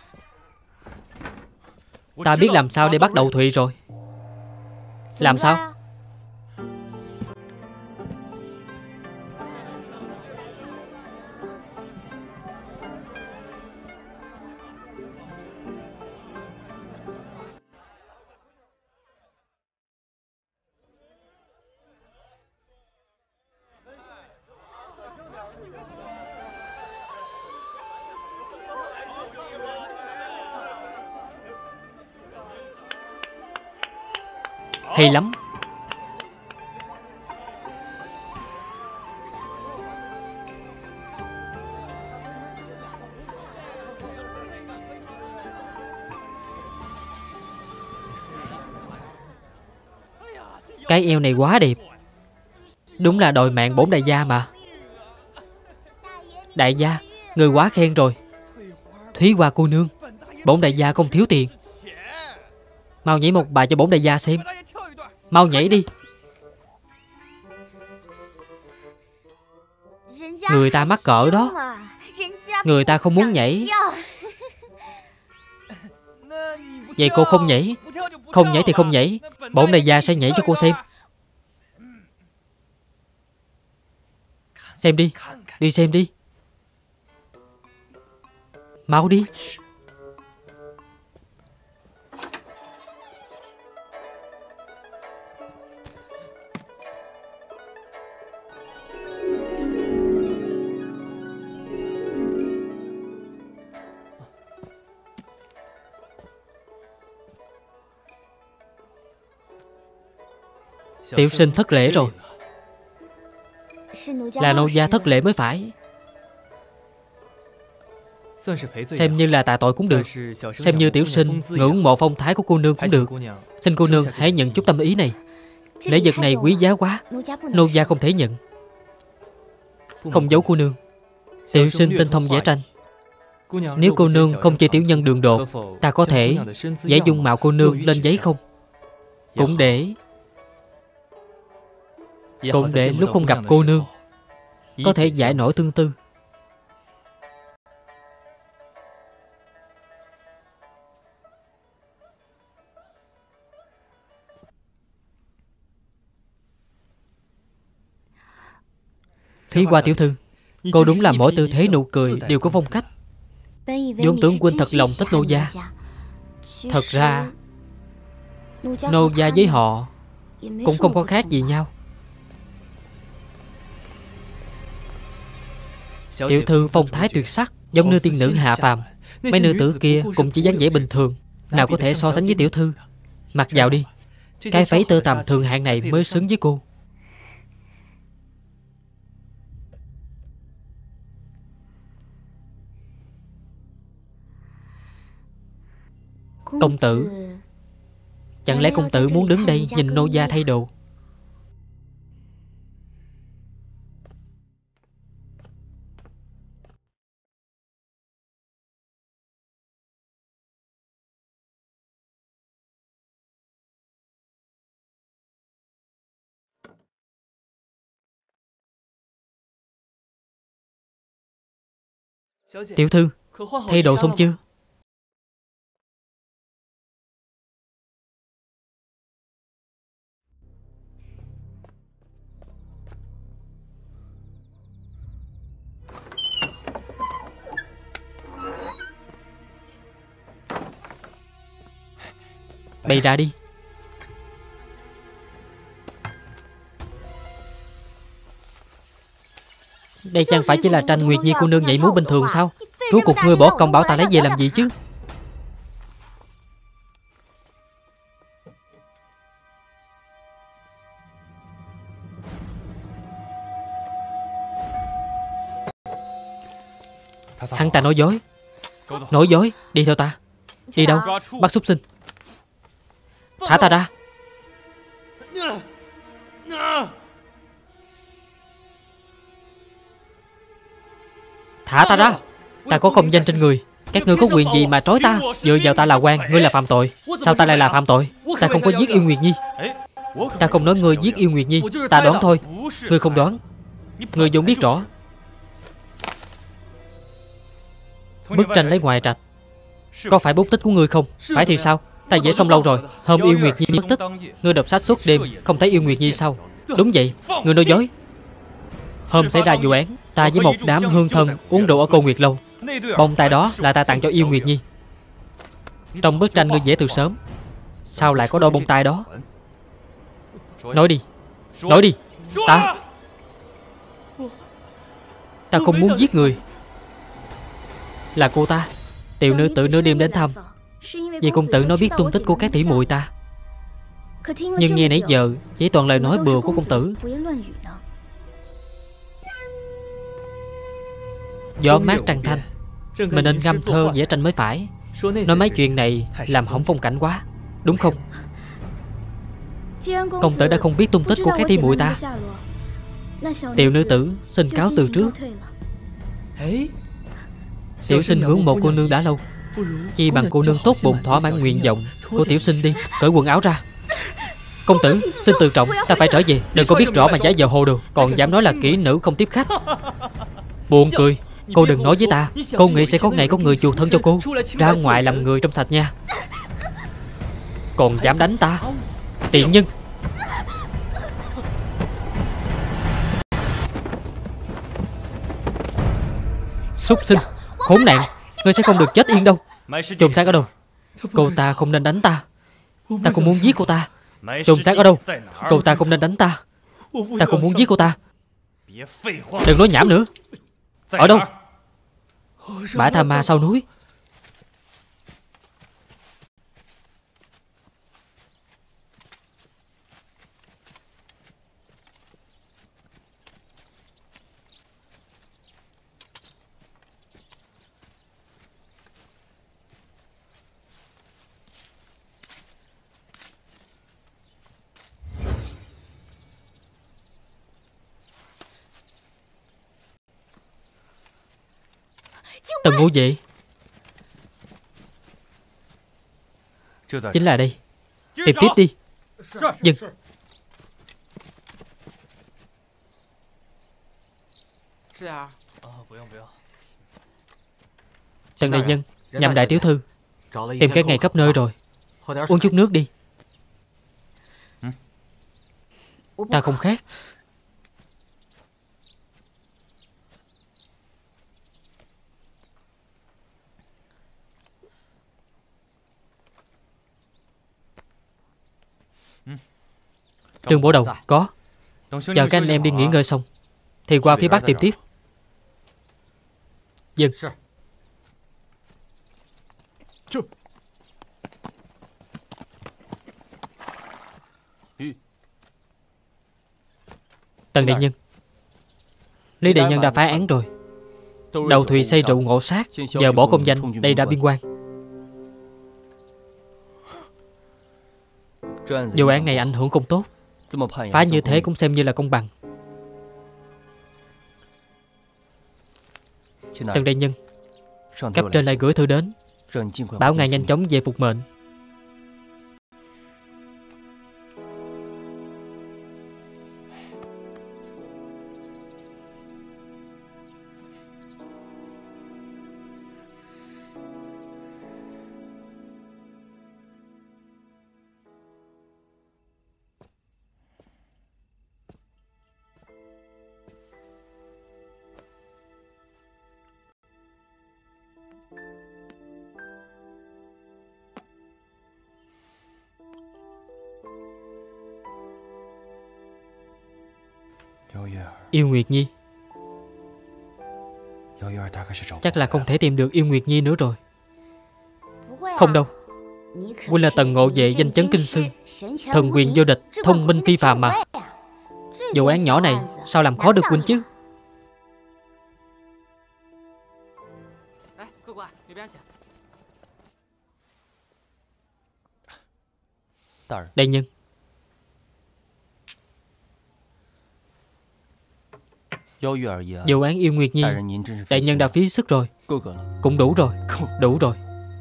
Ta biết làm sao để bắt đầu Thụy rồi. Làm sao? Hay lắm. Cái eo này quá đẹp. Đúng là đòi mạng bổn đại gia mà. Đại gia, người quá khen rồi. Thúy Hoa cô nương, bổn đại gia không thiếu tiền. Mau nhảy một bài cho bổn đại gia xem. Mau nhảy đi. Người ta mắc cỡ đó. Người ta không muốn nhảy. Vậy cô không nhảy. Không nhảy thì không nhảy. Bổn đại gia sẽ nhảy cho cô xem. Xem đi. Đi xem đi. Mau đi. Tiểu sinh thất lễ rồi. Là nô gia thất lễ mới phải. Xem như là tạ tội cũng được. Xem như tiểu sinh ngưỡng mộ phong thái của cô nương cũng được. Xin cô nương hãy nhận chút tâm ý này. Lễ vật này quý giá quá, nô gia không thể nhận. Không giấu cô nương. Tiểu sinh tinh thông vẽ tranh. Nếu cô nương không chê tiểu nhân đường đột, ta có thể vẽ dung mạo cô nương lên giấy không? Cũng để lúc không gặp cô nương có thể giải nổi tương tư. Thúy Hoa tiểu thư, cô đúng là mỗi tư thế nụ cười đều có phong cách. Vốn tưởng huynh thật lòng thích nô gia. Thật ra nô gia với họ cũng không có khác gì nhau. Tiểu thư phong thái tuyệt sắc, giống như tiên nữ hạ phàm. Mấy nữ tử kia cũng chỉ dáng vẻ bình thường, nào có thể so sánh với tiểu thư. Mặc vào đi. Cái váy tơ tằm thường hạng này mới xứng với cô. Công tử, chẳng lẽ công tử muốn đứng đây nhìn nô gia thay đồ? Tiểu thư, thay đồ xong chưa? Bày ra đi. Đây chẳng phải chỉ là tranh Nguyệt Nhi cô nương nhảy múa bình thường sao? Rốt cuộc ngươi bỏ công bảo ta lấy về làm gì chứ? Hắn ta nói dối. Nói dối. Đi theo ta. Đi đâu? Bắt súc sinh. Thả ta ra. Thả ta ra. Ta có công danh trên người. Các ngươi có quyền gì mà trói ta? Dựa vào ta là quan, ngươi là phạm tội. Sao ta lại là phạm tội? Ta không có giết Yêu Nguyệt Nhi. Ta không nói ngươi giết Yêu Nguyệt Nhi. Ta đoán thôi. Ngươi không đoán. Ngươi vốn biết rõ. Bức tranh lấy ngoài trạch có phải bút tích của ngươi không? Phải thì sao? Ta vẽ xong lâu rồi. Hôm Yêu Nguyệt Nhi mất tích, ngươi đọc sách suốt đêm không thấy Yêu Nguyệt Nhi sao? Đúng vậy. Ngươi nói dối. Hôm xảy ra vụ án, ta với một đám hương thân uống rượu ở Cô Nguyệt Lâu. Bông tai đó là ta tặng cho Yêu Nguyệt Nhi. Trong bức tranh ngươi vẽ từ sớm, sao lại có đôi bông tai đó? Nói đi. Nói đi. Ta không muốn giết người. Là cô ta. Tiểu nữ tử nửa đêm đến thăm, vì công tử nó biết tung tích của các tỷ muội ta. Nhưng nghe nãy giờ chỉ toàn lời nói bừa của công tử. Gió mát trăng thanh, mình nên ngâm thơ vẽ tranh mới phải. Nói mấy chuyện này làm hỏng phong cảnh quá, đúng không? Công tử đã không biết tung tích của các tỷ muội ta. Tiểu nữ tử xin cáo từ trước. Tiểu sinh ngưỡng mộ cô nương đã lâu, chi bằng cô nương tốt bụng thỏa mãn nguyện vọng của tiểu sinh đi. Cởi quần áo ra. Công tử xin tự trọng, ta phải trở về. Đừng có biết rõ mà giả vờ hồ đồ, còn dám nói là kỹ nữ không tiếp khách. Buồn cười. Cô đừng nói với ta. Cô nghĩ sẽ có ngày có người chuộc thân cho cô. Ra ngoài làm người trong sạch nha. Còn dám đánh ta, tiện nhân. Súc sinh, khốn nạn. Ngươi sẽ không được chết yên đâu. Chùm xác ở đâu? Cô ta không nên đánh ta. Ta không muốn giết cô ta. Chùm xác ở đâu? Cô ta không nên đánh ta. Ta không muốn giết cô ta. Đừng nói nhảm nữa. Ở đâu? Bãi Tha Ma sau núi. Tần Ngũ Vệ. Chính là đây. Tìm tiếp đi. Dừng. Tần đại nhân, nhằm đại tiểu thư tìm cái ngày khắp nơi rồi. Uống chút nước đi. Ta không khát. Trương Bổ Đầu, có. Chờ các anh em đi nghỉ ngơi xong thì qua phía bắc tìm tiếp. Dừng. Tần đại nhân, Lý đại nhân đã phá án rồi. Đầu thùy say rượu ngộ sát, giờ bỏ công danh đây ra biên quan. Vụ án này ảnh hưởng không tốt, phá như thế cũng xem như là công bằng. Tần đại nhân, cấp trên lại gửi thư đến, bảo ngài nhanh chóng về phục mệnh. Yêu Nguyệt Nhi, Chắc là không thể tìm được Yêu Nguyệt Nhi nữa rồi. Không đâu. Huynh là Tần Ngộ Vệ, danh chấn kinh sư, thần quyền vô địch, thông minh phi phàm mà. Vụ án nhỏ này sao làm khó được huynh chứ? Đại nhân. Vụ án Yêu Nguyệt Nhi, đại nhân đã phí sức rồi. Cũng đủ rồi. Đủ rồi.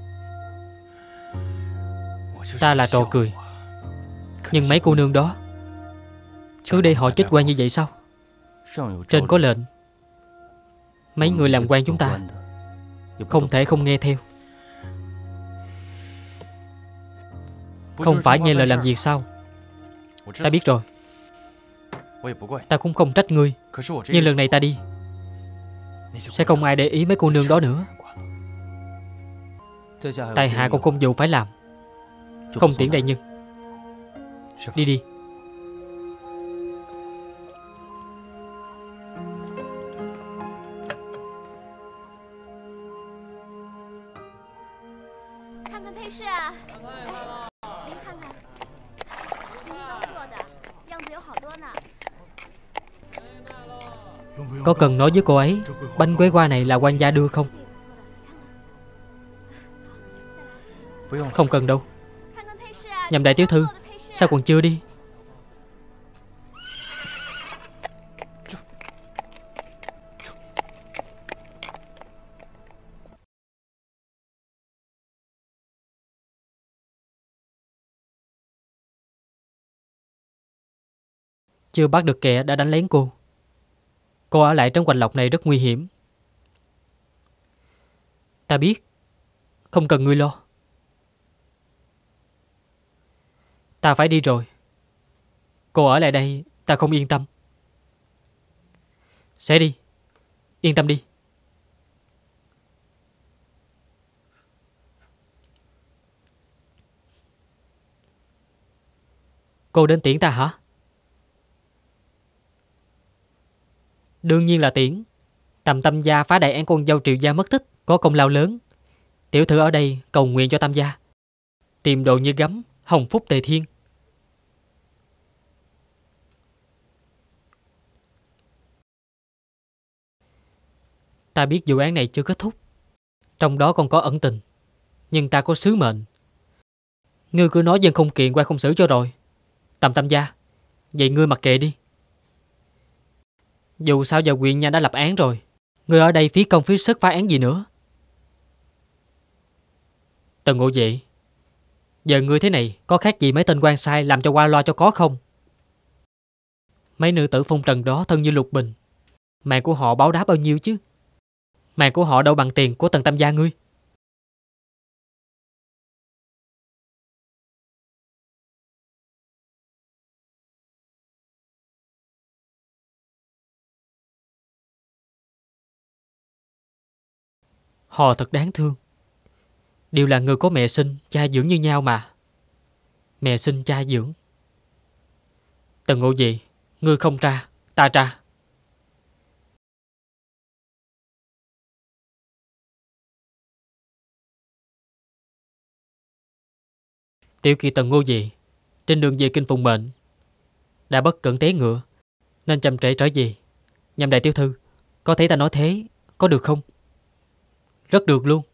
Ta là trò cười, nhưng mấy cô nương đó cứ để họ chết quan như vậy sao? Trên có lệnh, mấy người làm quan chúng ta không thể không nghe theo. Không phải nghe lời làm việc sao? Ta biết rồi. Ta cũng không trách ngươi, nhưng lần này ta đi sẽ không ai để ý mấy cô nương đó nữa. Tại hạ còn công vụ phải làm, không tiễn đại nhân. Đi đi. Có cần nói với cô ấy bánh quế hoa này là quan gia đưa không? Không cần đâu. Nhầm đại tiểu thư, sao còn chưa đi? Chưa bắt được kẻ đã đánh lén cô. Cô ở lại trong quạnh lộc này rất nguy hiểm. Ta biết. Không cần ngươi lo. Ta phải đi rồi. Cô ở lại đây ta không yên tâm. Sẽ đi. Yên tâm đi. Cô đến tiễn ta hả? Đương nhiên là tiễn. Tầm Tam gia phá đại án con dâu Triệu gia mất tích, có công lao lớn. Tiểu thư ở đây cầu nguyện cho Tam gia tìm đồ như gấm, hồng phúc tề thiên. Ta biết vụ án này chưa kết thúc, trong đó còn có ẩn tình, nhưng ta có sứ mệnh. Ngươi cứ nói dân không kiện qua không xử cho rồi. Tầm Tam gia, vậy ngươi mặc kệ đi. Dù sao giờ huyện nha đã lập án rồi, ngươi ở đây phí công phí sức phá án gì nữa. Tần Ngộ Vệ, giờ ngươi thế này có khác gì mấy tên quan sai làm cho qua loa cho có không? Mấy nữ tử phong trần đó thân như lục bình, mạng của họ báo đáp bao nhiêu chứ? Mạng của họ đâu bằng tiền của Tần Tam gia ngươi. Họ thật đáng thương. Đều là người có mẹ sinh, cha dưỡng như nhau mà. Mẹ sinh cha dưỡng. Tần Ngộ Vệ, ngươi không tra, ta tra. Tiểu kỳ Tần Ngộ Vệ trên đường về kinh Phùng Mệnh đã bất cẩn té ngựa nên chậm trễ trở về. Nhằm đại tiểu thư, có thấy ta nói thế có được không? Rất được luôn.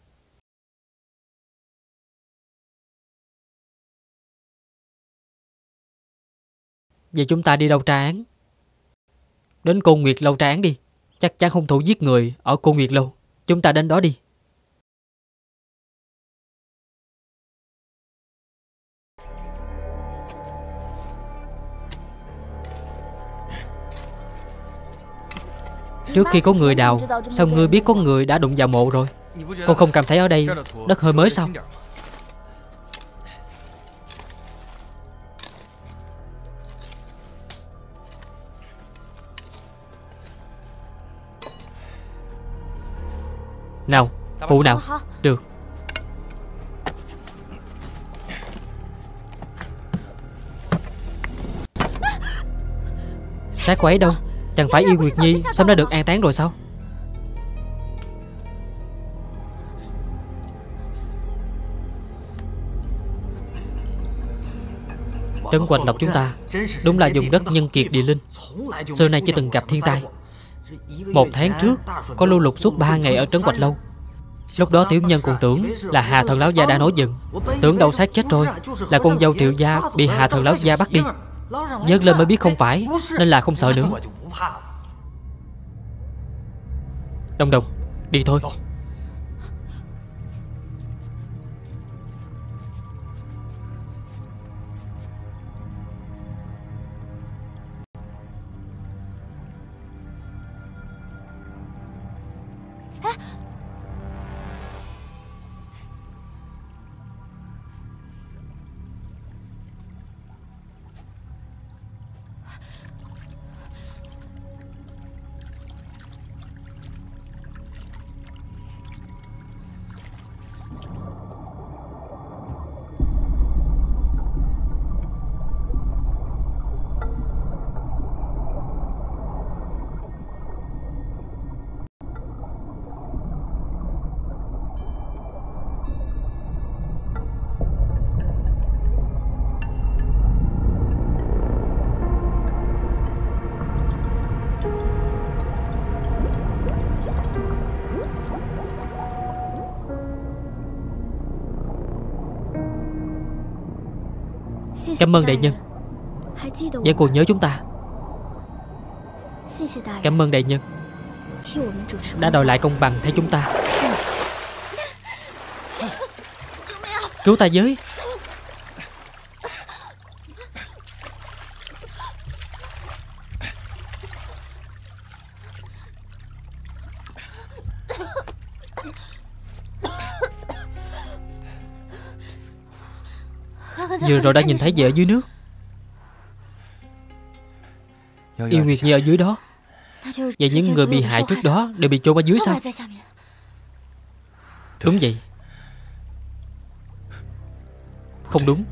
Vậy chúng ta đi đâu tra án? Đến Côn Nguyệt Lâu tra án đi. Chắc chắn hung thủ giết người ở Côn Nguyệt Lâu. Chúng ta đến đó đi. Trước khi có người đào, sao ngươi biết có người đã đụng vào mộ rồi? Cô không cảm thấy ở đây đất hơi mới sao? Nào, phụ nào. Được. Xác cô ấy đâu? Chẳng phải Yêu Nguyệt Nhi sớm đã được an táng rồi sao? Trấn Quạch Lộc chúng ta đúng là vùng đất nhân kiệt địa linh, xưa nay chưa từng gặp thiên tai. 1 tháng trước có lưu lụt suốt 3 ngày ở Trấn Quạch Lâu. Lúc đó tiểu nhân còn tưởng là Hà Thần Lão Gia đã nổi giận, tưởng đầu xác chết rồi, là con dâu Triệu gia bị Hà Thần Lão Gia bắt đi. Nhớ lên mới biết không phải, nên là không sợ nữa. Đồng Đồng, đi thôi. Cảm ơn đại nhân, vẫn còn nhớ chúng ta. Cảm ơn đại nhân đã đòi lại công bằng thay chúng ta. Cứu ta với. Vừa rồi đã nhìn thấy gì ở dưới nước? Yêu Nguyệt Nhi ở dưới đó. Vậy những người bị hại trước đó đều bị chôn ở dưới sao? Đúng vậy. Không đúng.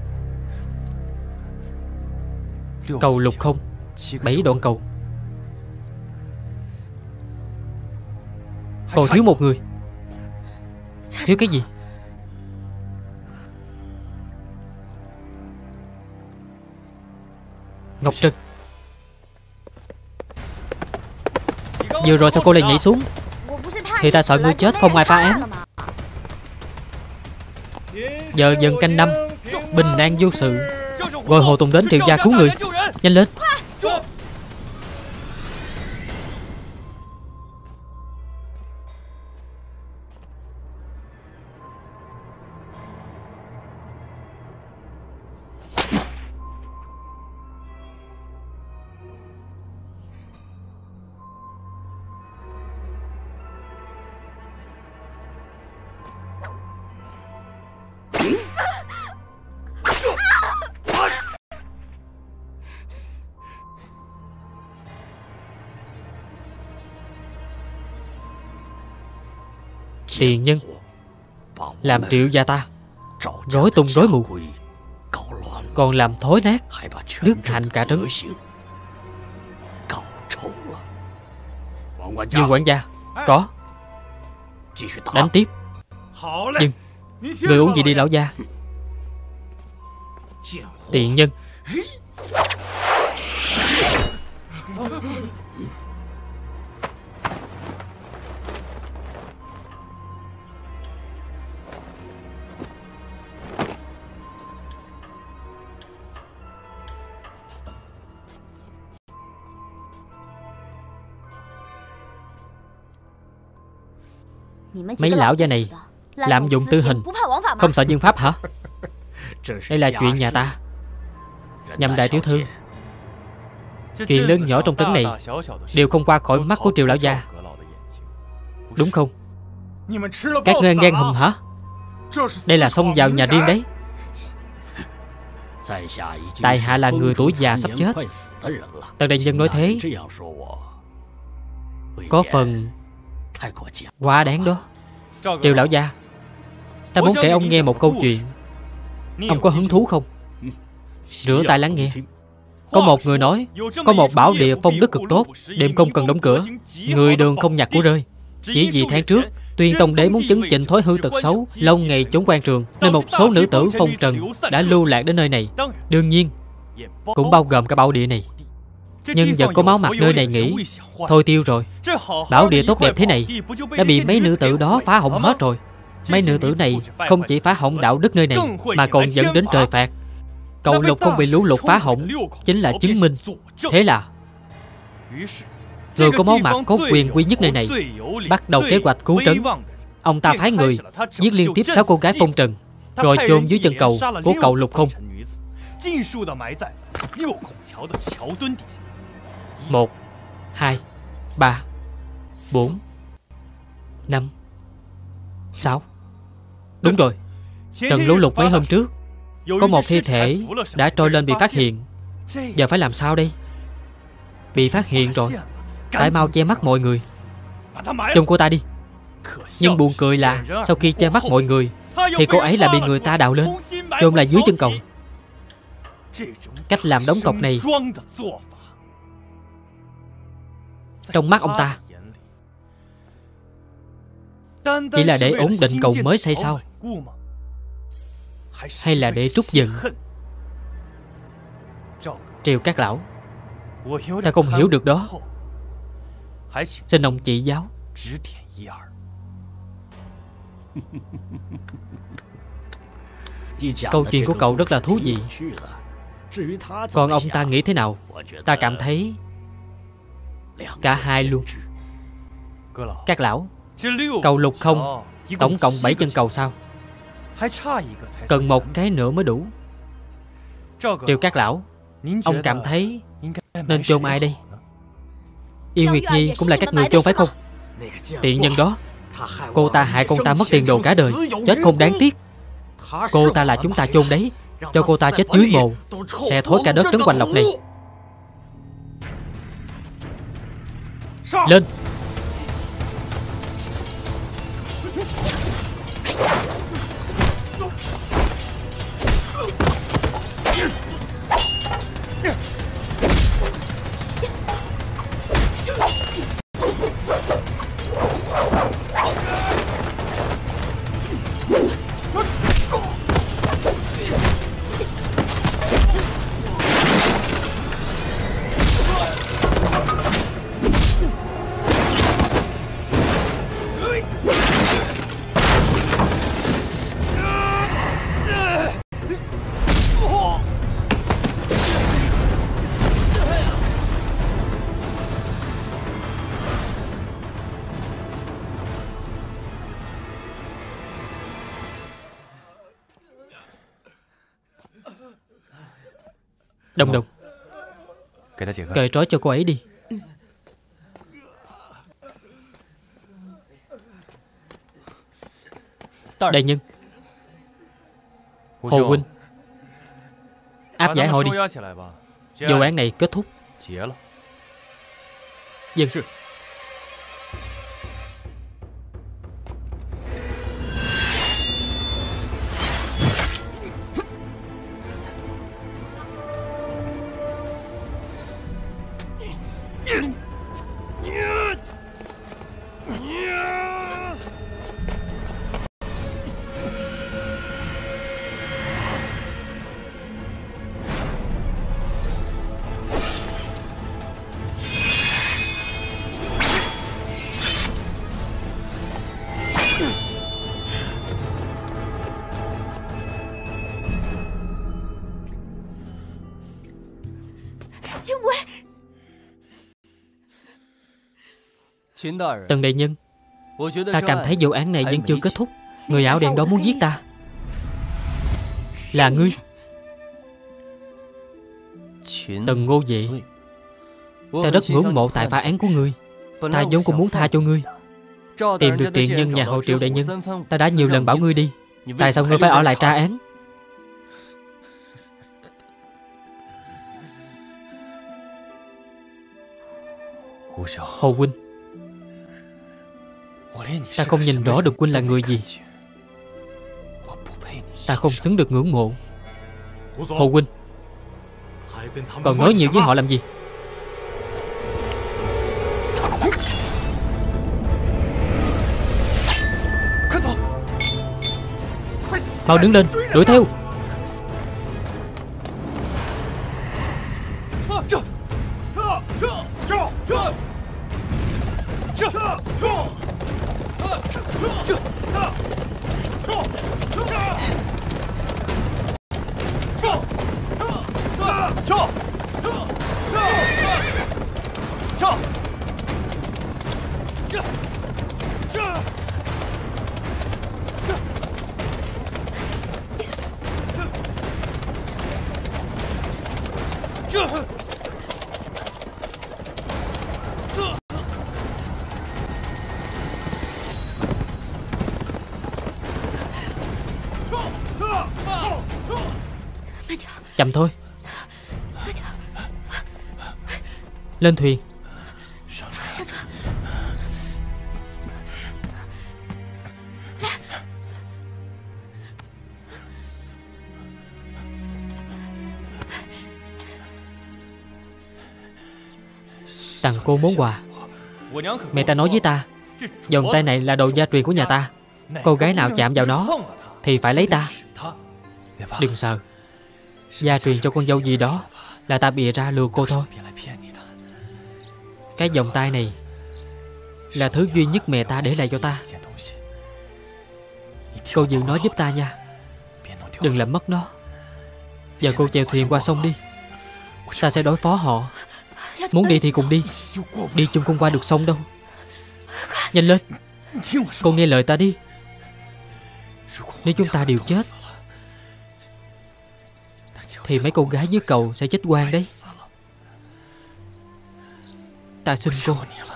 Cầu Lục Không, 7 đoạn cầu. Còn thiếu một người. Thiếu cái gì? Ngọc Trân. Vừa rồi sao cô lại nhảy xuống? Thì ta sợ ngươi chết không ai phá án. Giờ dần canh năm, bình an vô sự, gọi Hồ Tùng đến Triệu gia cứu người. Nhanh lên. Tiền nhân làm Triệu gia ta rối tung rối mù, còn làm thối nát đức hạnh cả trấn. Dương quản gia, có. Đánh tiếp. Nhưng người uống gì đi lão gia? Tiện nhân. Mấy lão gia này lạm dụng tư hình, không sợ nhân pháp hả? Đây là chuyện nhà ta. Nhằm đại tiểu thư, chuyện lớn nhỏ trong trấn này đều không qua khỏi mắt của Triệu lão gia, đúng không? Các ngươi ăn gan hùm hả? Đây là xông vào nhà riêng đấy. Tại hạ là người tuổi già sắp chết. Tần đại nhân nói thế có phần quá đáng đó. Triệu lão gia, ta muốn kể ông nghe một câu chuyện. Ông có hứng thú không? Rửa tai lắng nghe. Có một người nói có một bảo địa phong đức cực tốt, đêm không cần đóng cửa, người đường không nhặt của rơi. Chỉ vì tháng trước Tuyên Tông Đế muốn chấn chỉnh thói hư tật xấu lâu ngày trốn quan trường, nên một số nữ tử phong trần đã lưu lạc đến nơi này. Đương nhiên cũng bao gồm cả bảo địa này. Nhân vật có máu mặt nơi này nghĩ thôi tiêu rồi. Bảo địa tốt đẹp thế này đã bị mấy nữ tử đó phá hỏng hết rồi. Mấy nữ tử này không chỉ phá hỏng đạo đức nơi này, mà còn dẫn đến trời phạt. Cầu lục không bị lũ lụt phá hỏng chính là chứng minh. Thế là người có máu mặt có quyền quý nhất nơi này bắt đầu kế hoạch cứu trấn. Ông ta phái người giết liên tiếp 6 cô gái phong trần, rồi chôn dưới chân cầu của cầu Lục Không. 1, 2, 3, 4, 5, 6. Đúng rồi, trận lũ lụt mấy hôm trước có một thi thể đã trôi lên bị phát hiện. Giờ phải làm sao đây? Bị phát hiện rồi, phải mau che mắt mọi người. Chôn cô ta đi. Nhưng buồn cười là sau khi che mắt mọi người thì cô ấy lại bị người ta đào lên, chôn lại dưới chân cầu. Cách làm đóng cọc này trong mắt ông ta chỉ là để ổn định cầu mới xây sao, hay là để trút giận? Triều Các Lão, ta không hiểu được đó, xin ông chỉ giáo. Câu chuyện của cậu rất là thú vị. Còn ông ta nghĩ thế nào? Ta cảm thấy cả hai luôn. Các lão, cầu Lục Không tổng cộng 7 chân cầu sao? Cần một cái nữa mới đủ. Triều Các Lão, ông cảm thấy nên chôn ai đây? Yêu Nguyệt Nhi cũng là các người chôn phải không? Tiện nhân đó, cô ta hại con ta mất tiền đồ cả đời, chết không đáng tiếc. Cô ta là chúng ta chôn đấy. Cho cô ta chết dưới mồ, sẽ thối cả đất trấn Hoành Lộc này. Lên. Đồng Đồng, cởi trói cho cô ấy đi. Đại nhân, Hồ huynh, áp giải họ đi. Vụ án này kết thúc. Dân. Tần đại nhân, ta cảm thấy vụ án này vẫn chưa kết thúc. Người áo đen đó muốn giết ta. Là ngươi, Tần Ngô Vệ. Ta rất ngưỡng mộ tại phá án của ngươi. Ta vốn cũng muốn tha cho ngươi. Tìm được tiền nhân nhà họ Triệu đại nhân, ta đã nhiều lần bảo ngươi đi. Tại sao ngươi phải ở lại tra án? Hồ huynh, ta không nhìn rõ được huynh là người gì. Ta không xứng được ngưỡng mộ. Hồ huynh, còn nói nhiều với họ làm gì? Mau đứng lên, đuổi theo. Chậm thôi. Lên thuyền. Tặng cô món quà. Mẹ ta nói với ta, vòng tay này là đồ gia truyền của nhà ta. Cô gái nào chạm vào nó thì phải lấy ta. Đừng sợ. Gia truyền cho con dâu gì đó là ta bịa ra lừa cô thôi. Cái vòng tay này là thứ duy nhất mẹ ta để lại cho ta. Cô giữ nó giúp ta nha, đừng làm mất nó. Giờ cô chèo thuyền qua sông đi, ta sẽ đối phó họ. Muốn đi thì cùng đi, đi chung không qua được sông đâu. Nhanh lên, cô nghe lời ta đi. Nếu chúng ta đều chết thì mấy cô gái dưới cầu sẽ chết oan đấy. Ta xin cô.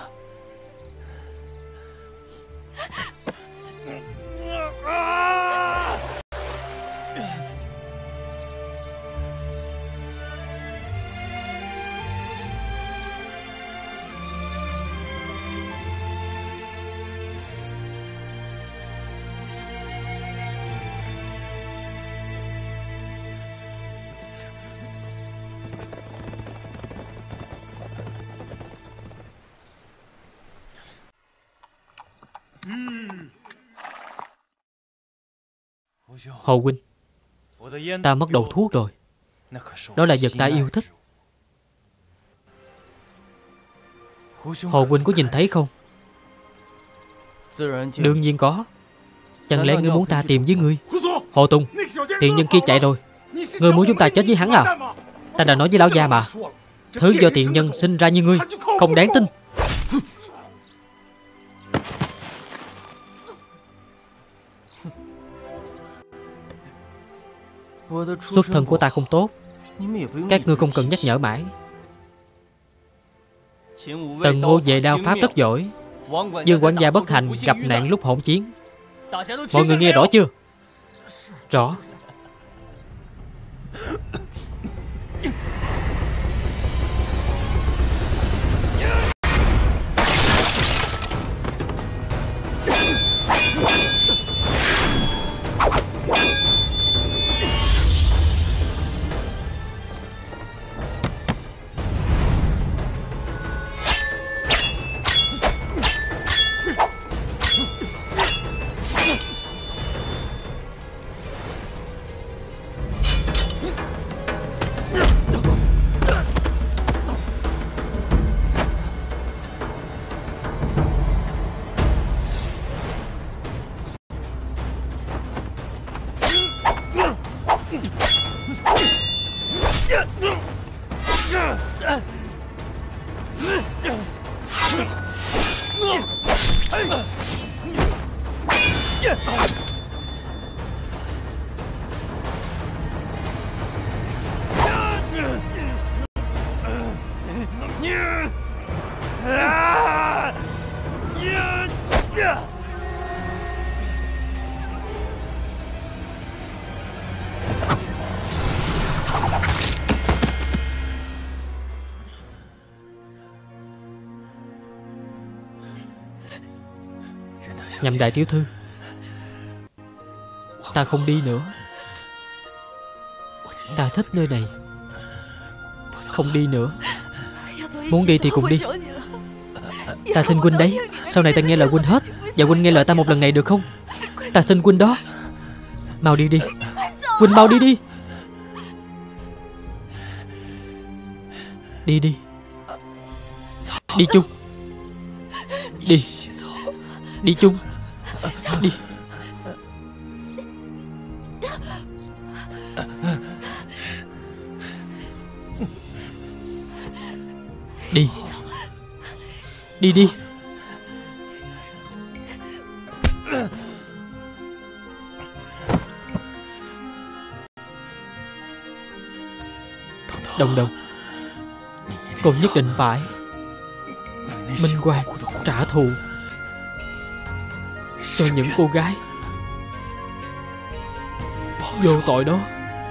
Hồ huynh, ta mất đầu thuốc rồi. Đó là vật ta yêu thích. Hồ huynh có nhìn thấy không? Đương nhiên có. Chẳng lẽ ngươi muốn ta tìm với ngươi? Hồ Tùng, tiện nhân kia chạy rồi. Ngươi muốn chúng ta chết với hắn à? Ta đã nói với lão gia mà, thứ do tiện nhân sinh ra như ngươi không đáng tin. Xuất thân của ta không tốt, các ngươi không cần nhắc nhở mãi. Tần Ngô về đao pháp rất giỏi. Dương quản gia bất hạnh gặp nạn lúc hỗn chiến. Mọi người nghe rõ chưa? Rõ. Nhậm đại tiểu thư, ta không đi nữa. Ta thích nơi này. Không đi nữa. Muốn đi thì cùng đi. Ta xin huynh đấy, sau này ta nghe lời huynh hết. Và huynh nghe lời ta một lần này được không? Ta xin huynh đó. Mau đi đi. Huynh mau đi đi. Đi đi. Đi chung. Đi. Đi chung. Đi. Đi. Đi đi. Đồng Đồng, con nhất định phải minh oan trả thù cho những cô gái vô tội đó.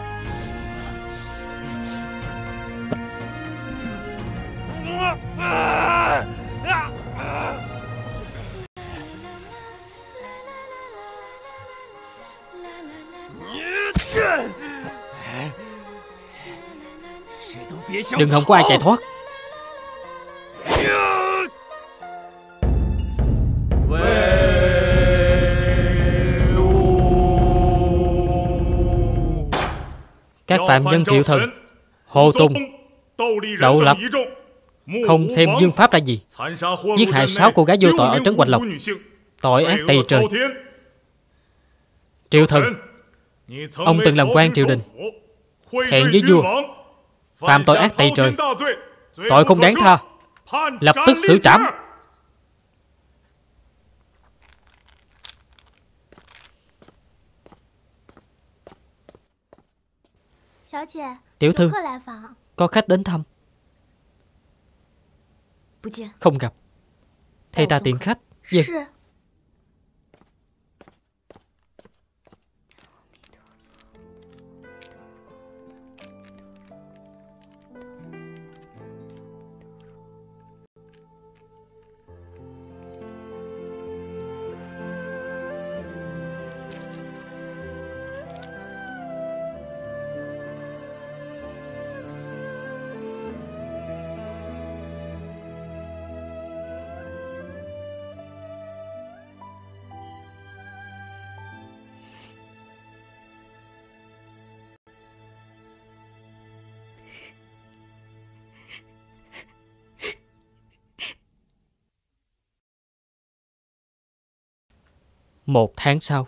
Đừng hòng có ai chạy thoát. Các phạm nhân Triệu Thần, Hồ Tùng, Đậu Lập không xem dương pháp ra gì, giết hại 6 cô gái vô tội ở trấn Hoành Lộc, tội ác tày trời. Triệu Thần, ông từng làm quan triều đình, hẹn với vua, phạm tội ác tày trời, tội không đáng tha, lập tức xử trảm. Tiểu thư, có khách đến thăm. Không gặp. Thay ta tiện khách. Vâng. Một tháng sau.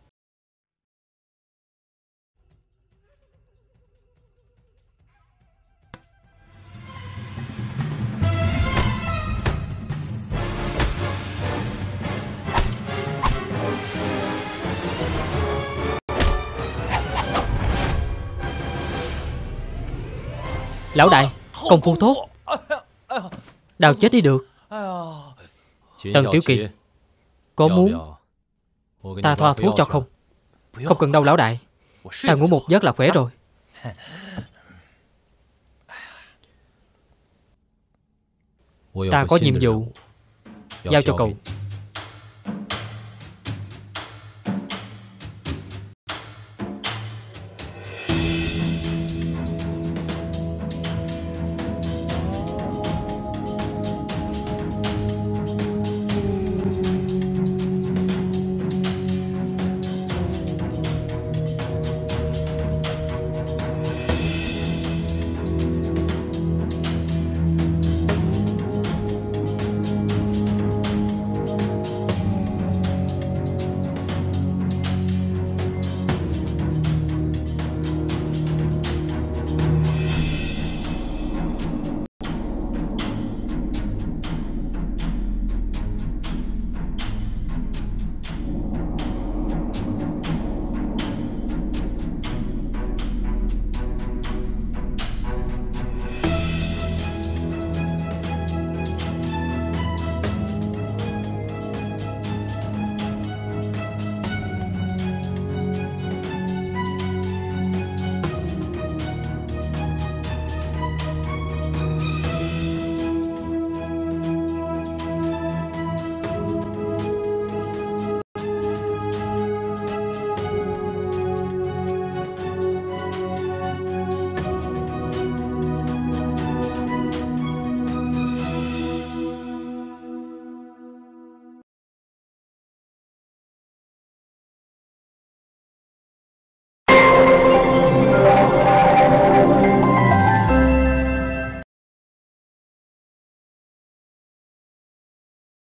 Lão đại, công phu tốt, đào chết đi được. Tần Tiểu Kỳ, có muốn ta thoa thuốc cho không? Không cần đâu lão đại, ta ngủ một giấc là khỏe rồi. Ta có nhiệm vụ giao cho cậu.